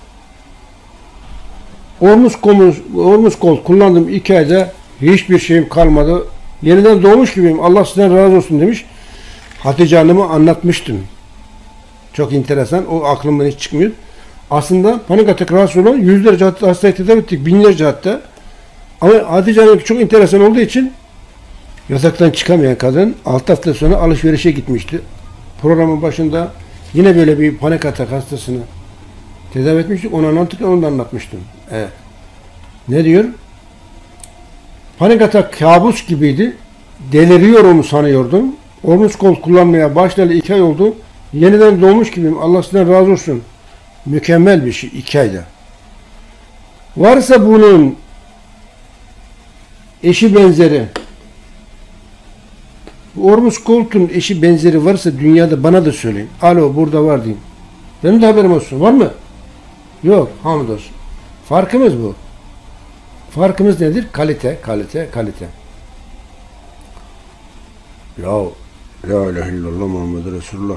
Omuz kol kullandım 2 ayda. Hiçbir şeyim kalmadı. Yeniden doğmuş gibiyim. Allah sizden razı olsun demiş. Hatice Hanım'a anlatmıştım. Çok enteresan. O aklımdan hiç çıkmıyor. Aslında panik atak rahatsız olan yüzlerce hastayı tedavi ettik. Binlerce hatta. Ama Hatice Hanım çok enteresan olduğu için yataktan çıkamayan kadın 6 hafta sonra alışverişe gitmişti. Programın başında yine böyle bir panik atak hastasını tedavi etmiştik. Onu anlattık, onu da anlatmıştım. Evet. Ne diyor? Panik atak kabus gibiydi. Deliriyorum sanıyordum. Omuz kol kullanmaya başlayalı 2 ay oldu. Yeniden doğmuş gibiyim. Allah sizden razı olsun. Mükemmel bir şey 2 ayda. Varsa bunun eşi benzeri, omuz koltuğun eşi benzeri varsa dünyada bana da söyleyin. Alo, burada var diyeyim. Benim de haberim olsun. Var mı? Yok. Hamdolsun. Farkımız bu. Farkımız nedir? Kalite. Ya la ilahe illallah Muhammed Resulullah.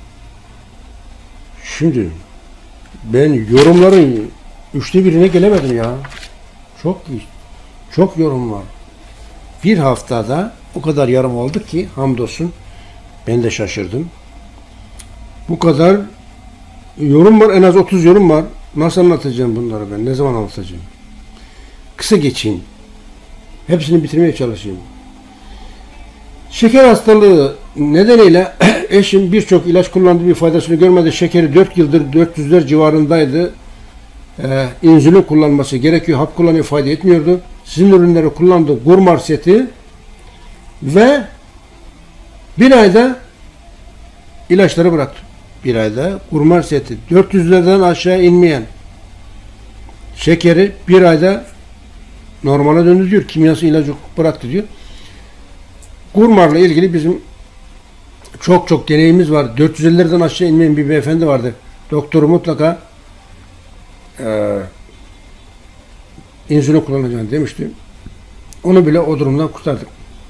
Şimdi ben yorumların 1/3'üne gelemedim ya. Çok yorum var. Bir haftada o kadar yorum oldu ki hamdolsun ben de şaşırdım. Bu kadar yorum var, en az 30 yorum var. Nasıl anlatacağım bunları ben? Ne zaman anlatacağım? Kısa geçeyim. Hepsini bitirmeye çalışayım. Şeker hastalığı nedeniyle eşim birçok ilaç kullandı, bir faydasını görmedi. Şekeri 4 yıldır 400'ler civarındaydı. İnsülin kullanması gerekiyor. Hap kullanıyor, fayda etmiyordu. Sizin ürünleri kullandı. Gurmar seti ve bir ayda ilaçları bıraktı. Bir ayda Gurmar seti 400'lerden aşağı inmeyen şekeri bir ayda normale döndü diyor. Kimyası ilacı bıraktı diyor. Gurmar'la ilgili bizim çok deneyimiz var. 450'lerden aşağı inmeyen bir beyefendi vardı. Doktoru mutlaka insülin kullanacağını demişti. Onu bile o durumdan kurtardık.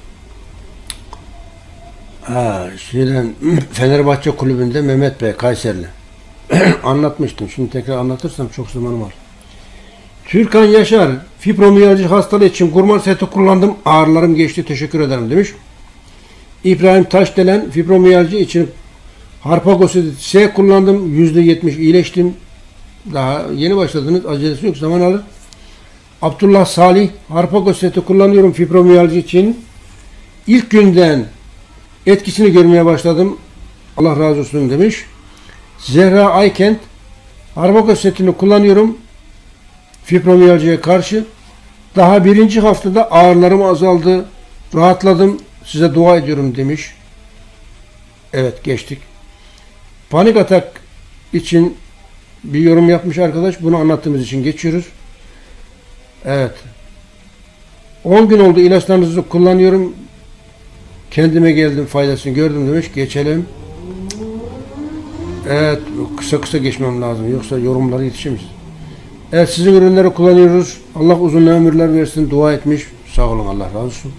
Fenerbahçe kulübünde Mehmet Bey, Kayserili. Anlatmıştım. Şimdi tekrar anlatırsam çok zamanım var. Türkan Yaşar, fibromiyalji hastalığı için Gurmar seti kullandım. Ağrılarım geçti. Teşekkür ederim demiş. İbrahim Taşdelen, fibromiyalji için Harpagos S kullandım. %70 iyileştim. Daha yeni başladınız. Acelesi yok. Zaman alır. Abdullah Salih, Harpagos seti kullanıyorum fibromiyalji için. İlk günden etkisini görmeye başladım. Allah razı olsun demiş. Zehra Aykent, Harpagos setini kullanıyorum fibromiyaljiye karşı. Daha 1. haftada ağrılarım azaldı. Rahatladım. Size dua ediyorum demiş. Evet, geçtik. Panik atak için bir yorum yapmış arkadaş. Bunu anlattığımız için geçiyoruz. Evet. 10 gün oldu ilaçlarınızı kullanıyorum. Kendime geldim, faydasını gördüm demiş. Geçelim. Evet, kısa geçmem lazım. Yoksa yorumlara yetişemeyiz. Evet, sizin ürünleri kullanıyoruz. Allah uzun ömürler versin. Dua etmiş. Sağ olun, Allah razı olsun.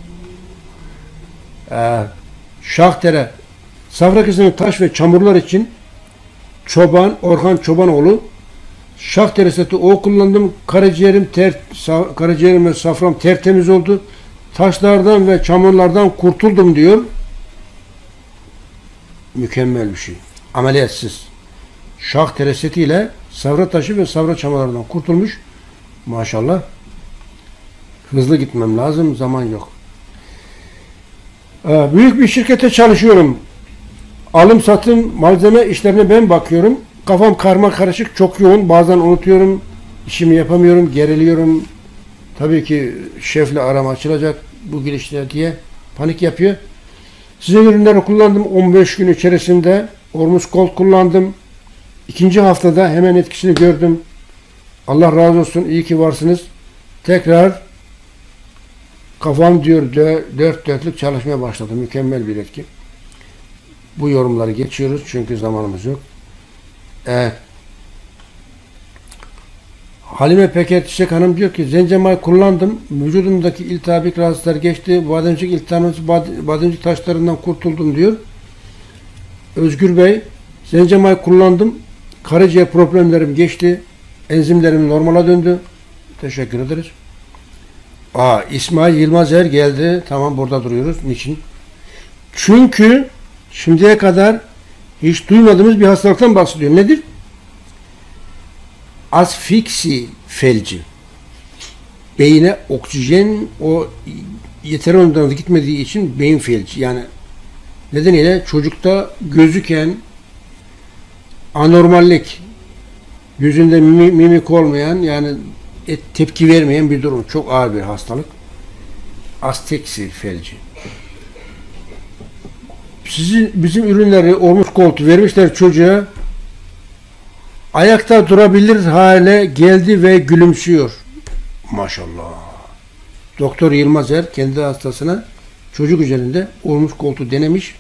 Şahtere Safrakesinin taş ve çamurlar için Orhan Çobanoğlu Şahtere seti o kullandım. Karaciğerim ve safram tertemiz oldu. Taşlardan ve çamurlardan kurtuldum diyor. Mükemmel bir şey. Ameliyatsız. Şahtere setiyle savra taşı ve savra çamurlardan kurtulmuş. Maşallah. Hızlı gitmem lazım. Zaman yok. Büyük bir şirkete çalışıyorum. Alım satım malzeme işlerine ben bakıyorum. Kafam karma karışık, çok yoğun. Bazen unutuyorum. İşimi yapamıyorum, geriliyorum. Tabii ki şefle aram açılacak bu girişler diye panik yapıyor. Sizin ürünleri kullandım. 15 gün içerisinde Ormus Gold kullandım. İkinci haftada hemen etkisini gördüm. Allah razı olsun. İyi ki varsınız. Tekrar kafam diyor dört dörtlük çalışmaya başladı. Mükemmel bir etki. Bu yorumları geçiyoruz çünkü zamanımız yok. Halime Peker Çiçek Hanım diyor ki zencefil kullandım. Vücudumdaki iltihabik rahatsızlıklar geçti. Bademcik iltihabı, bademcik taşlarından kurtuldum diyor. Özgür Bey, zencefil kullandım. Karaciğer problemlerim geçti. Enzimlerim normala döndü. Teşekkür ederiz. İsmail Yılmazer geldi. Tamam, burada duruyoruz. Niçin? Çünkü şimdiye kadar hiç duymadığımız bir hastalıktan bahsediyor. Nedir? Asfiksi felci. Beyine oksijen yeterli oranda gitmediği için beyin felci. Yani nedeniyle çocukta gözüken anormallik, yüzünde mimik olmayan, yani tepki vermeyen bir durum. Çok ağır bir hastalık. Asfiksi felci. Bizim ürünleri Ormus Gold vermişler çocuğa. Ayakta durabilir hale geldi ve gülümsüyor. Maşallah. Doktor Yılmazer kendi hastasına çocuk üzerinde Ormus Gold'u denemiş.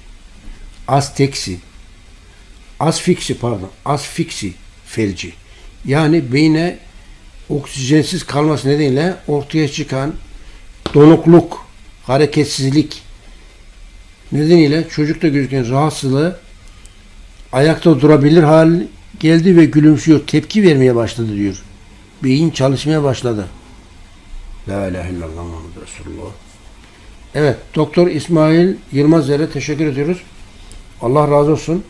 Asfiksi felci. Yani beyne oksijensiz kalması nedeniyle ortaya çıkan donukluk, hareketsizlik nedeniyle çocukta gözüken rahatsızlığı ayakta durabilir hal geldi ve gülümsüyor. Tepki vermeye başladı diyor. Beyin çalışmaya başladı. La ilahe illallah Muhammed Resulullah. Evet, Doktor İsmail Yılmazer'e teşekkür ediyoruz. Allah razı olsun.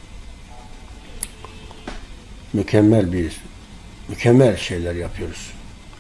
Mükemmel şeyler yapıyoruz.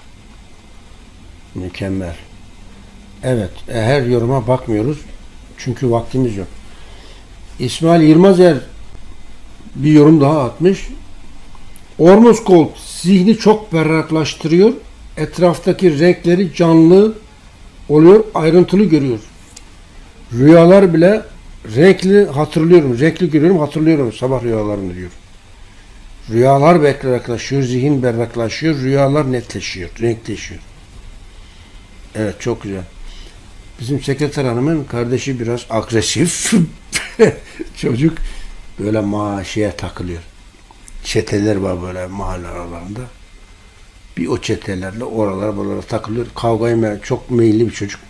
Mükemmel. Evet, her yoruma bakmıyoruz. Çünkü vaktimiz yok. İsmail Yılmazer bir yorum daha atmış. Ormus Gold zihni çok berraklaştırıyor. Etraftaki renkleri canlı oluyor, ayrıntılı görüyor. Rüyalar bile renkli hatırlıyorum. Renkli görüyorum, hatırlıyorum sabah rüyalarını diyor. Rüyalar berraklaşıyor, zihin berraklaşıyor, rüyalar netleşiyor, renkleşiyor. Evet, çok güzel. Bizim sekreter hanımın kardeşi biraz agresif. Çocuk böyle şeye takılıyor. Çeteler var böyle mahalle aralarında. Bir o çetelerle oralara takılıyor. Kavgaya çok meyilli bir çocuk.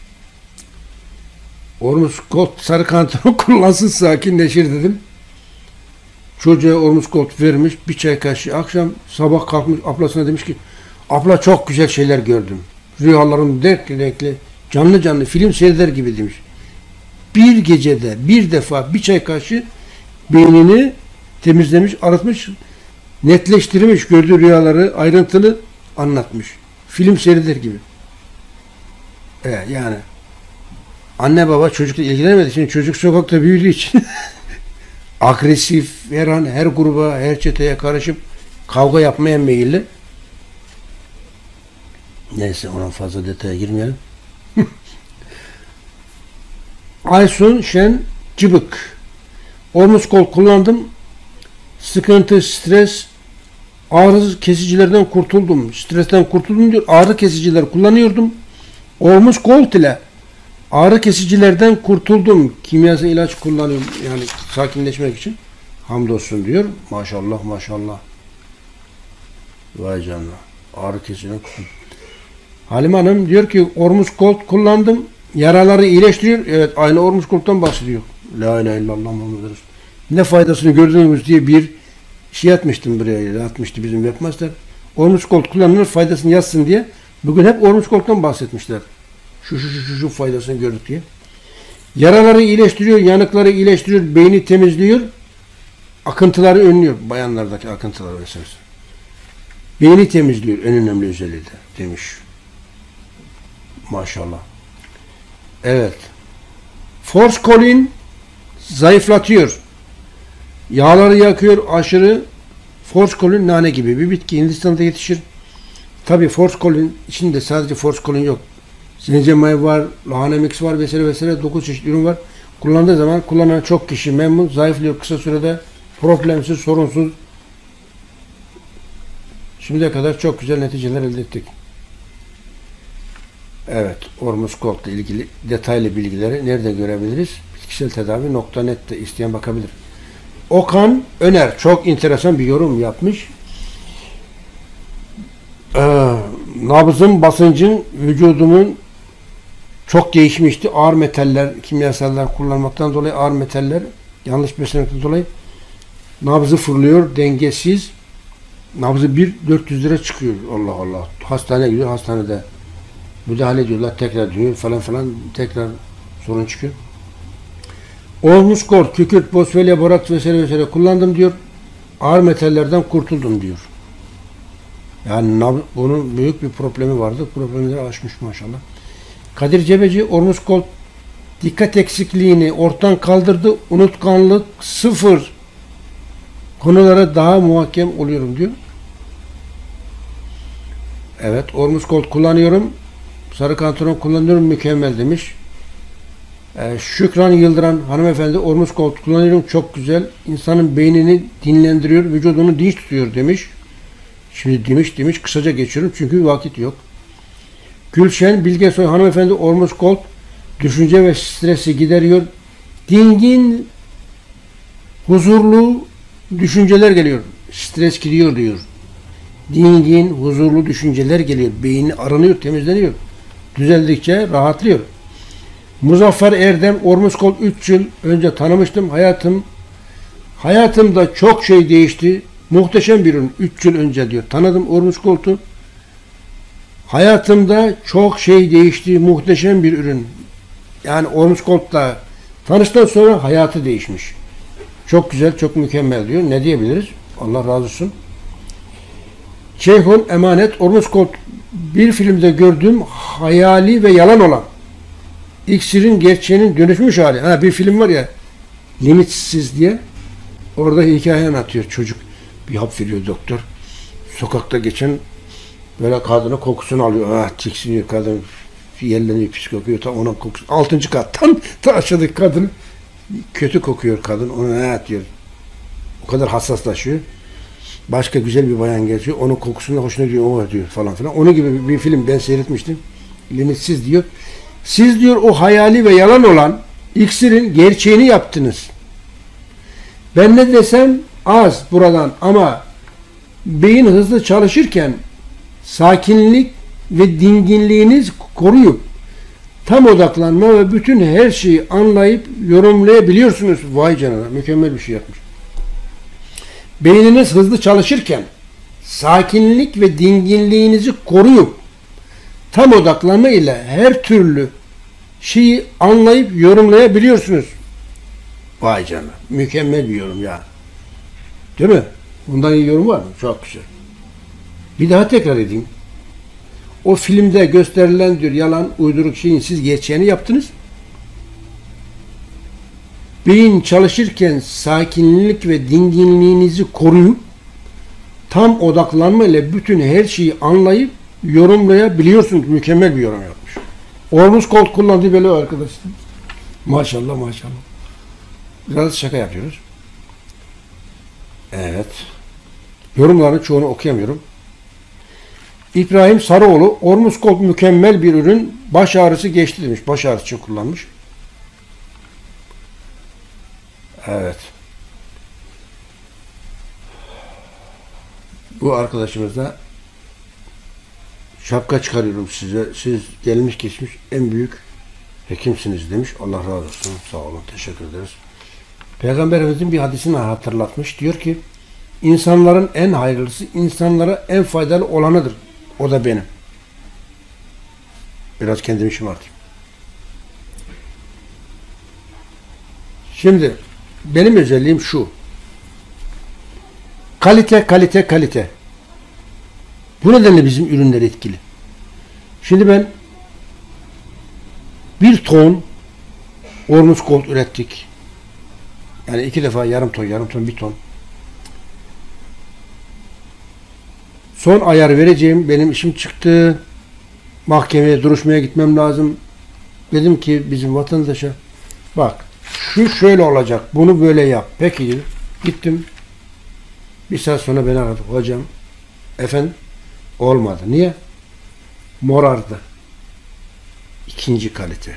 Ormus Gold sarı kantonu kullansın, sakinleşir dedim. Çocuğa Ormus Gold vermiş. Bir çay kaşığı akşam, sabah kalkmış ablasına demiş ki abla çok güzel şeyler gördüm. Rüyalarım renkli, canlı film seyreder gibi demiş. Bir gecede bir defa bir çay kaşığı beynini temizlemiş, arıtmış, netleştirmiş, gördüğü rüyaları ayrıntılı anlatmış. Film seyreder gibi. Yani anne baba çocukla ilgilenemediği için, çocuk sokakta büyüdüğü için agresif, her an her gruba, her çeteye karışıp kavga yapmaya meyilli. Neyse, ona fazla detaya girmeyelim. Aysun Şen Cıbık. Ormus Gold kullandım. Sıkıntı, stres, ağrı kesicilerden kurtuldum. Stresten kurtuldum diyor. Ağrı kesiciler kullanıyordum. Ormus Gold ile ağrı kesicilerden kurtuldum. Kimyasal ilaç kullanıyorum. Yani sakinleşmek için. Hamdolsun diyor. Maşallah maşallah. Vay canına. Ağrı kesici. Halim Hanım diyor ki Ormus Gold kullandım. Yaraları iyileştiriyor. Evet, aynı Ormus Gold'tan bahsediyor. La ilahe illallah Muhammed Resulullah. Ne faydasını gördünüz diye bir şey atmıştım buraya. Atmıştı bizim webmaster. Ormus Gold kullanılır, faydasını yazsın diye. Bugün hep Ormus Gold'tan bahsetmişler. Şu faydasını gördük diye. Yaraları iyileştiriyor, yanıkları iyileştiriyor, beyni temizliyor. Akıntıları önlüyor. Bayanlardaki akıntıları mesela. Beyni temizliyor, en önemli özelliği de demiş. Maşallah. Evet. Forskolin zayıflatıyor. Yağları yakıyor aşırı. Forskolin nane gibi bir bitki. Hindistan'da yetişir. Tabi forskolin içinde sadece forskolin yok. Zencefil var, lahana mix var vesaire vesaire. 9 çeşit ürün var. Kullandığı zaman kullanan çok kişi memnun. Zayıflıyor kısa sürede. Problemsiz, sorunsuz. Şimdiye kadar çok güzel neticeler elde ettik. Evet, Ormus Gold ile ilgili detaylı bilgileri nerede görebiliriz? Bitkiseltedavi.net'te isteyen bakabilir. Okan Öner çok enteresan bir yorum yapmış. Nabzın, basıncın, vücudumun çok değişmişti. Ağır metaller, kimyasallar kullanmaktan dolayı ağır metaller, yanlış beslenmekten dolayı nabzı fırlıyor, dengesiz. Nabzı 400 lira çıkıyor. Allah Allah. Hastaneye gidiyor, hastanede müdahale ediyorlar, tekrar diyor falan tekrar sorun çıkıyor. Ormus Gold, kükürt, boswellia, boraks vesaire vesaire kullandım diyor. Ağır metallerden kurtuldum diyor. Yani bunun büyük bir problemi vardı. Problemleri aşmış maşallah. Kadir Cebeci, Ormus Gold dikkat eksikliğini ortadan kaldırdı. Unutkanlık 0. Konulara daha muhakkem oluyorum diyor. Evet, Ormus Gold kullanıyorum. Sarı kantaron kullanıyorum, mükemmel demiş. Şükran Yıldıran hanımefendi, Ormus Gold kullanıyorum, çok güzel. İnsanın beynini dinlendiriyor, vücudunu dinç tutuyor demiş. Şimdi demiş kısaca geçiyorum çünkü vakit yok. Gülşen Bilgesoy hanımefendi, Ormus Gold düşünce ve stresi gideriyor. Dingin, huzurlu düşünceler geliyor. Stres gidiyor diyor. Dingin, huzurlu düşünceler geliyor. Beyni aranıyor, temizleniyor. Düzeldikçe rahatlıyor. Muzaffer Erdem, Ormus Gold 3 yıl önce tanımıştım. Hayatımda çok şey değişti. Muhteşem bir ürün. 3 yıl önce diyor. Tanıdım Ormus Gold'u. Hayatımda çok şey değişti. Muhteşem bir ürün. Yani Ormus Gold'la tanıştıktan sonra hayatı değişmiş. Çok güzel, çok mükemmel diyor. Ne diyebiliriz? Allah razı olsun. Ceyhun Emanet, Ormus Gold bir filmde gördüğüm hayali ve yalan olan iksirin gerçeğinin dönüşmüş hali. Bir film var ya, Limitsiz diye. Orada hikaye anlatıyor çocuk. Bir hap veriyor doktor. Sokakta geçen böyle kadının kokusunu alıyor. Tiksiniyor kadın. Yerleniyor, pis kokuyor. Tam onun kokusu. 6. kattan ta aşağıdaki kadın kötü kokuyor kadın. Ona diyor. O kadar hassaslaşıyor. Başka güzel bir bayan geçiyor. Onun kokusunda hoşuna gidiyor. O diyor falan filan. Onun gibi bir film ben seyretmiştim. Limitsiz diyor. Siz diyor o hayali ve yalan olan iksirin gerçeğini yaptınız. Ben ne desem az buradan ama beyin hızlı çalışırken sakinlik ve dinginliğiniz koruyup tam odaklanma ve bütün her şeyi anlayıp yorumlayabiliyorsunuz. Vay canına, mükemmel bir şey yapmış. Beyniniz hızlı çalışırken sakinlik ve dinginliğinizi koruyup tam odaklanma ile her türlü şeyi anlayıp yorumlayabiliyorsunuz. Vay canına, mükemmel bir yorum ya. Değil mi? Bundan iyi yorum var mı? Çok güzel. Bir daha tekrar edeyim. O filmde gösterilen diyor yalan, uyduruk şeyin siz gerçeğini yaptınız. Beyin çalışırken sakinlik ve dinginliğinizi koruyup tam odaklanma ile bütün her şeyi anlayıp yorumlayabiliyorsunuz. Mükemmel bir yorum yapmış. Ormus Gold kullandığı böyle arkadaşlar. Maşallah maşallah. Biraz şaka yapıyoruz. Evet. Yorumların çoğunu okuyamıyorum. İbrahim Sarıoğlu, Ormus Gold mükemmel bir ürün. Baş ağrısı geçti demiş. Baş ağrısı için kullanmış. Evet. Bu arkadaşımız da Şapka çıkarıyorum size. Siz gelmiş geçmiş en büyük hekimsiniz demiş. Allah razı olsun. Sağ olun. Teşekkür ederiz. Peygamberimizin bir hadisini hatırlatmış. Diyor ki insanların en hayırlısı insanlara en faydalı olanıdır. O da benim. Biraz kendimi şımartayım. Şimdi benim özelliğim şu. Kalite, kalite, kalite. Bu nedenle bizim ürünler etkili. Şimdi ben bir ton Ormus Gold ürettik. Yani 2 defa yarım ton, 1 ton. Son ayar vereceğim. Benim işim çıktı. Mahkemeye, duruşmaya gitmem lazım. Dedim ki bizim vatandaşa bak şu şöyle olacak. Bunu böyle yap. Peki dedim. Gittim. Bir saat sonra beni aradı. Hocam efendim olmadı. Niye? Morardı. 2. kalite.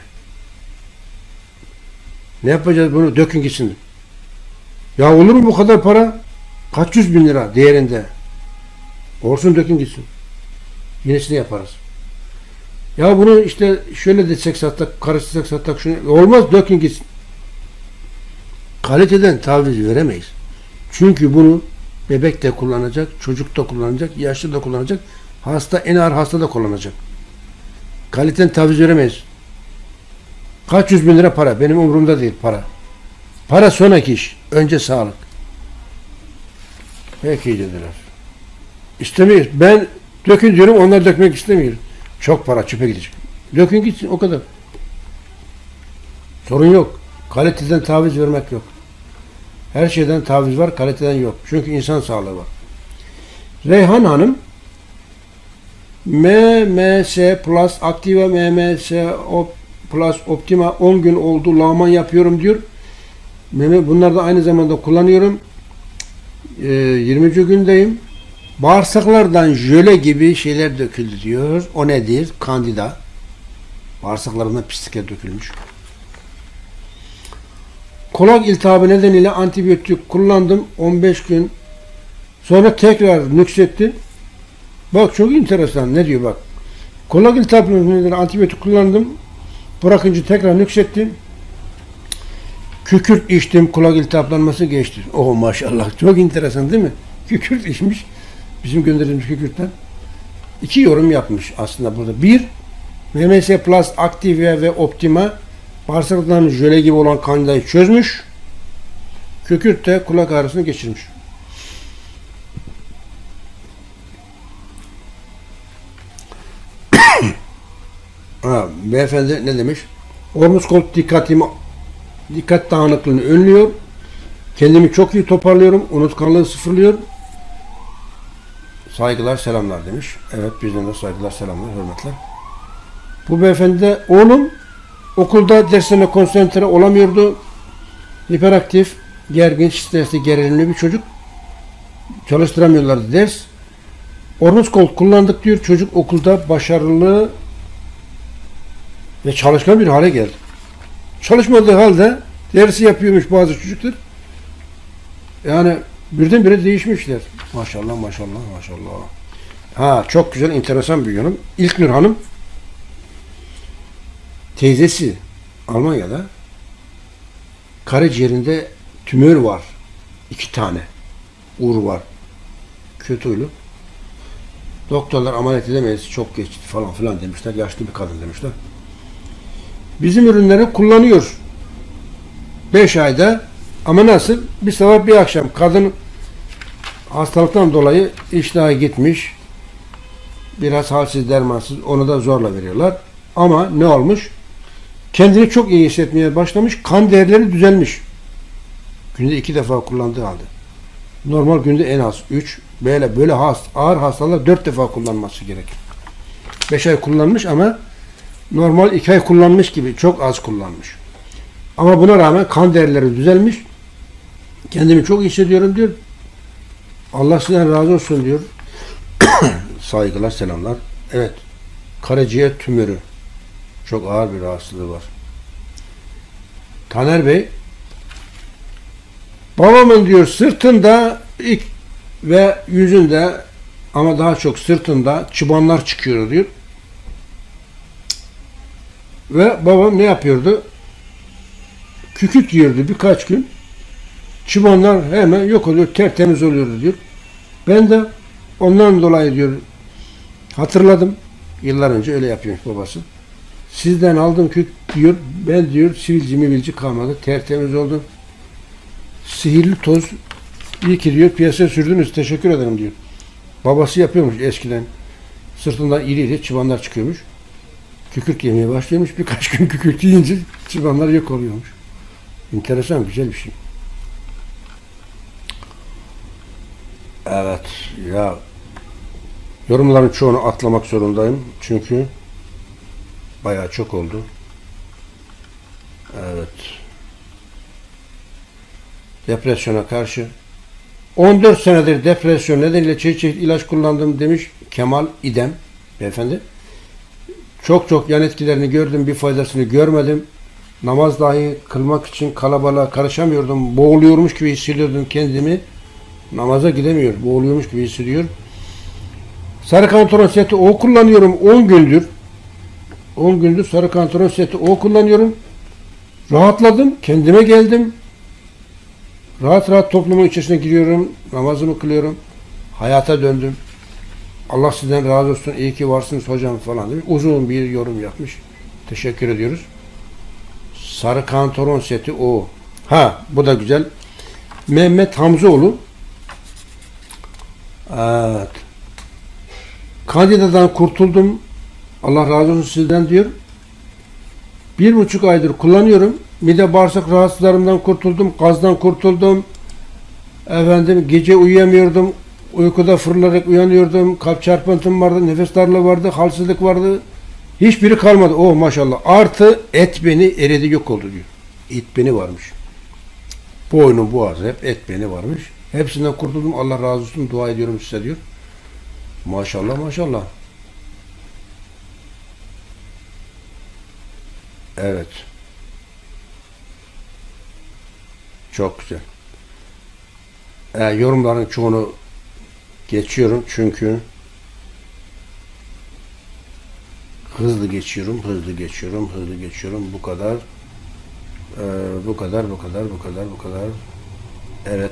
Ne yapacağız bunu? Dökün gitsin. Ya olur mu bu kadar para? Kaç 100 bin lira değerinde. Olsun dökün gitsin. Yenisini yaparız. Ya bunu işte şöyle desek sattak, karıştırsak sattak şunu. Olmaz dökün gitsin. Kaliteden taviz veremeyiz. Çünkü bunu bebek de kullanacak, çocuk da kullanacak, yaşlı da kullanacak, hasta, en ağır hasta da kullanacak. Kaliteden taviz veremeyiz. Kaç 100 bin lira para? Benim umurumda değil para. Para sonraki iş. Önce sağlık. Peki dediler. İstemiyoruz. Ben dökün diyorum, onlar dökmek istemiyor. Çok para çöpe gidecek. Dökün gitsin o kadar. Sorun yok. Kaliteden taviz vermek yok. Her şeyden taviz var, kaliteden yok. Çünkü insan sağlığı var. Reyhan Hanım MMS Plus Activa MMS Plus Optima 10 gün oldu lağman yapıyorum diyor. Bunları da aynı zamanda kullanıyorum. 20. gündeyim. Bağırsaklardan jöle gibi şeyler döküldü diyor. O nedir? Kandida. Bağırsaklarından pislikler dökülmüş. Kulak iltihabı nedeniyle antibiyotik kullandım 15 gün. Sonra nüksetti. Bak çok enteresan. Ne diyor bak. Kulak iltihabı nedeniyle antibiyotik kullandım. Bırakınca tekrar nüksetti. Kükürt içtim. Kulak iltihaplanması geçti. Oh maşallah. Çok enteresan değil mi? Kükürt içmiş. Bizim gönderdiğimiz kükürtten. 2 yorum yapmış aslında burada. 1. MMS Plus Active ve Optima bağırsaklardan jöle gibi olan kandidayı çözmüş. Kükürt de kulak ağrısını geçirmiş. Beyefendi ne demiş? Ormus Gold dikkat dağınıklığını önlüyor. Kendimi çok iyi toparlıyorum. Unutkanlığı sıfırlıyor. Saygılar, selamlar demiş. Evet, bizden de saygılar, selamlar, hürmetler. Bu beyefendi de oğlum okulda dersine konsantre olamıyordu. Hiperaktif, gergin, stresli, gerilimli bir çocuk. Çalıştıramıyorlardı ders. Ormus Gold kullandık diyor. Çocuk okulda başarılı ve çalışkan bir hale geldi. Çalışmadığı halde dersi yapıyormuş bazı çocuklar. Yani birdenbire değişmişler. Maşallah, maşallah, maşallah. Ha, çok güzel, enteresan bir yönüm. İlknur Hanım teyzesi Almanya'da karaciğerinde tümör var. 2 tane. Uğur var. Kötü huylu. Doktorlar ameliyat edemeyiz. Çok geçti falan filan demişler. Yaşlı bir kadın demişler. Bizim ürünleri kullanıyor. 5 ayda ama nasıl? Bir sabah bir akşam kadın hastalıktan dolayı iştahı gitmiş. Biraz halsiz dermansız. Onu da zorla veriyorlar. Ama ne olmuş? Kendini çok iyi hissetmeye başlamış. Kan değerleri düzelmiş. Günde 2 defa kullandığı halde. Normal günde en az 3. Böyle ağır hastalar 4 defa kullanması gerekir. 5 ay kullanmış ama normal 2 ay kullanmış gibi çok az kullanmış. Ama buna rağmen kan değerleri düzelmiş. Kendimi çok iyi hissediyorum diyor. Allah sizden razı olsun diyor. Saygılar, selamlar. Evet. Karaciğer tümörü. Çok ağır bir rahatsızlığı var. Taner Bey, babamın diyor sırtında ve yüzünde ama daha çok sırtında çıbanlar çıkıyor diyor. Ve babam ne yapıyordu? Kükürt yiyordu birkaç gün. Çıbanlar hemen yok oluyor, tertemiz oluyordu diyor. Ben de ondan dolayı diyor hatırladım. Yıllar önce öyle yapıyormuş babası. Sizden aldım kök diyor. Ben diyor sivilci mivilci kalmadı. Tertemiz oldum. Sihirli toz iyi ki diyor piyasaya sürdünüz. Teşekkür ederim diyor. Babası yapıyormuş eskiden. Sırtından iri iri çıbanlar çıkıyormuş. Kükürt yemeye başlıyormuş. Birkaç gün kükürt yiyince çıbanlar yok oluyormuş. Enteresan, güzel bir şey. Evet ya, yorumların çoğunu atlamak zorundayım. Çünkü bayağı çok oldu. Evet. Depresyona karşı 14 senedir depresyon nedeniyle çeşitli ilaç kullandım demiş Kemal İdem beyefendi. Çok yan etkilerini gördüm, bir faydasını görmedim. Namaz dahi kılmak için kalabalığa karışamıyordum. Boğuluyormuş gibi hissediyordum kendimi. Namaza gidemiyor. Boğuluyormuş gibi hissediyor. Sarı kantaron seti O kullanıyorum 10 gündür. 10 gündür sarı kantaron seti O kullanıyorum. Rahatladım. Kendime geldim. Rahat toplumun içerisine giriyorum. Namazımı kılıyorum. Hayata döndüm. Allah sizden razı olsun. İyi ki varsınız hocam falan demiş. Uzun bir yorum yapmış. Teşekkür ediyoruz. Sarı kantaron seti O. Ha, bu da güzel. Mehmet Hamzoğlu. Evet. Kandidadan kurtuldum. Allah razı olsun sizden diyor. 1,5 aydır kullanıyorum. Mide bağırsak rahatsızlarımdan kurtuldum. Gazdan kurtuldum. Efendim gece uyuyamıyordum. Uykuda fırlayarak uyanıyordum. Kalp çarpıntım vardı. Nefes darlığı vardı. Halsizlik vardı. Hiçbiri kalmadı. Oh maşallah. Artı et beni eridi yok oldu diyor. Et beni varmış. Boynum boğazı hep et beni varmış. Hepsinden kurtuldum. Allah razı olsun. Dua ediyorum size diyor. Maşallah maşallah. Evet. Çok güzel. Yorumların çoğunu geçiyorum çünkü hızlı geçiyorum. Bu kadar. Bu kadar. Evet.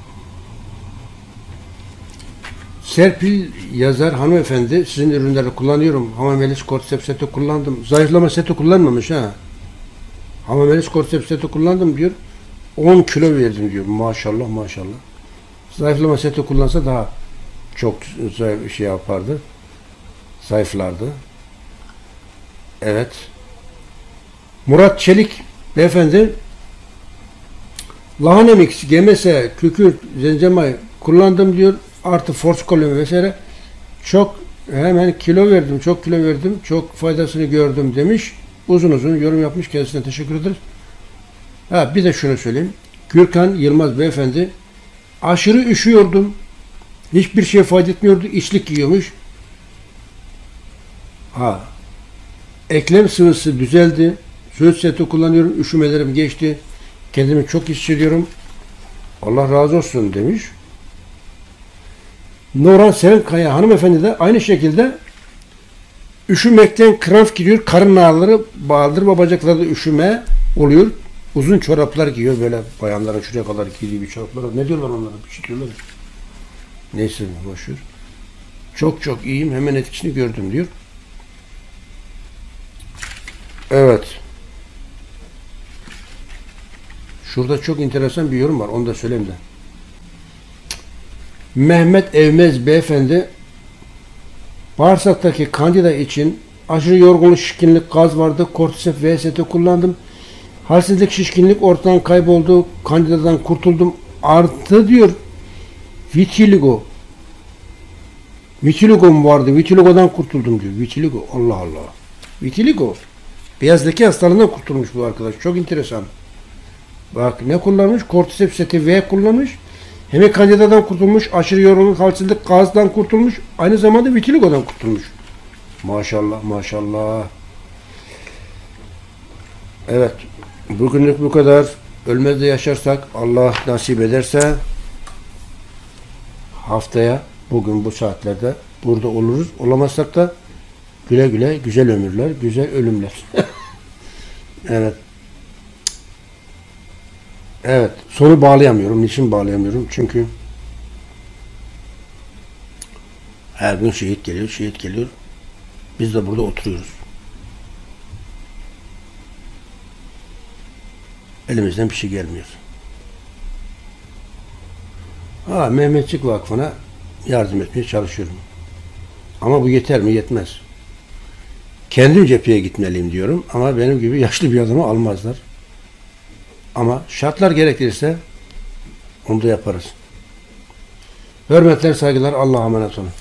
Serpil yazar hanımefendi, sizin ürünleri kullanıyorum. Hamamelis Cordyceps seti kullandım. Zayıflama seti kullanmamış ha. Hamamelis Cordyceps seti kullandım diyor. 10 kilo verdim diyor. Maşallah. Zayıflama seti kullansa daha çok şey yapardı. Zayıflardı. Evet. Murat Çelik beyefendi, lahana mix, gemese, kükürt, zencemay kullandım diyor. Artı forskolum vesaire. Çok kilo verdim. Çok faydasını gördüm demiş. Uzun yorum yapmış. Kendisine teşekkür ederiz. Ha, bir de şunu söyleyeyim. Gürkan Yılmaz beyefendi, aşırı üşüyordum. Hiçbir şey fayda etmiyordu. İçlik yiyormuş. Ha. Eklem sıvısı düzeldi. Söğüt seti kullanıyorum. Üşümelerim geçti. Kendimi çok hissediyorum. Allah razı olsun demiş. Nurhan Serenkaya hanımefendi de aynı şekilde üşümekten kramp giriyor. Karın ağrıları, baldır ve bacaklarda üşüme oluyor. Uzun çoraplar giyiyor böyle bayanların şuraya kadar giydiği bir çoraplar. Ne diyorlar onlara? Bir şey diyorlar. Neyse boşver. Çok iyiyim. Hemen etkisini gördüm diyor. Evet. Şurada çok enteresan bir yorum var. Onu da söyleyeyim de. Mehmet Evmez beyefendi, bağırsaktaki kandida için aşırı yorgunluk, şişkinlik, gaz vardı. Cordyceps VST kullandım. Halsizlik, şişkinlik ortadan kayboldu. Kandidadan kurtuldum. Artı diyor vitiligo. Vitiligo'm vardı. Vitiligo'dan kurtuldum diyor. Vitiligo. Allah. Vitiligo. Beyaz leke hastalığından kurtulmuş bu arkadaş. Çok enteresan. Bak ne kullanmış? Cordyceps seti V kullanmış. Hem kandidadan kurtulmuş, aşırı yorgunluk, halsizlik, gazdan kurtulmuş, aynı zamanda vitiligo'dan kurtulmuş. Maşallah. Evet, bugünlük bu kadar. Ölmez de yaşarsak, Allah nasip ederse haftaya bugün bu saatlerde burada oluruz. Olamazsak da güle güle güzel ömürler, güzel ölümler. Evet. Evet. Sonu bağlayamıyorum. Niçin bağlayamıyorum? Çünkü her gün şehit geliyor, şehit geliyor. Biz de burada oturuyoruz. Elimizden bir şey gelmiyor. Mehmetçik Vakfı'na yardım etmeye çalışıyorum. Ama bu yeter mi? Yetmez. Kendim cepheye gitmeliyim diyorum ama benim gibi yaşlı bir adamı almazlar. Ama şartlar gerekirse onu da yaparız. Hürmetler, saygılar. Allah'a emanet olun.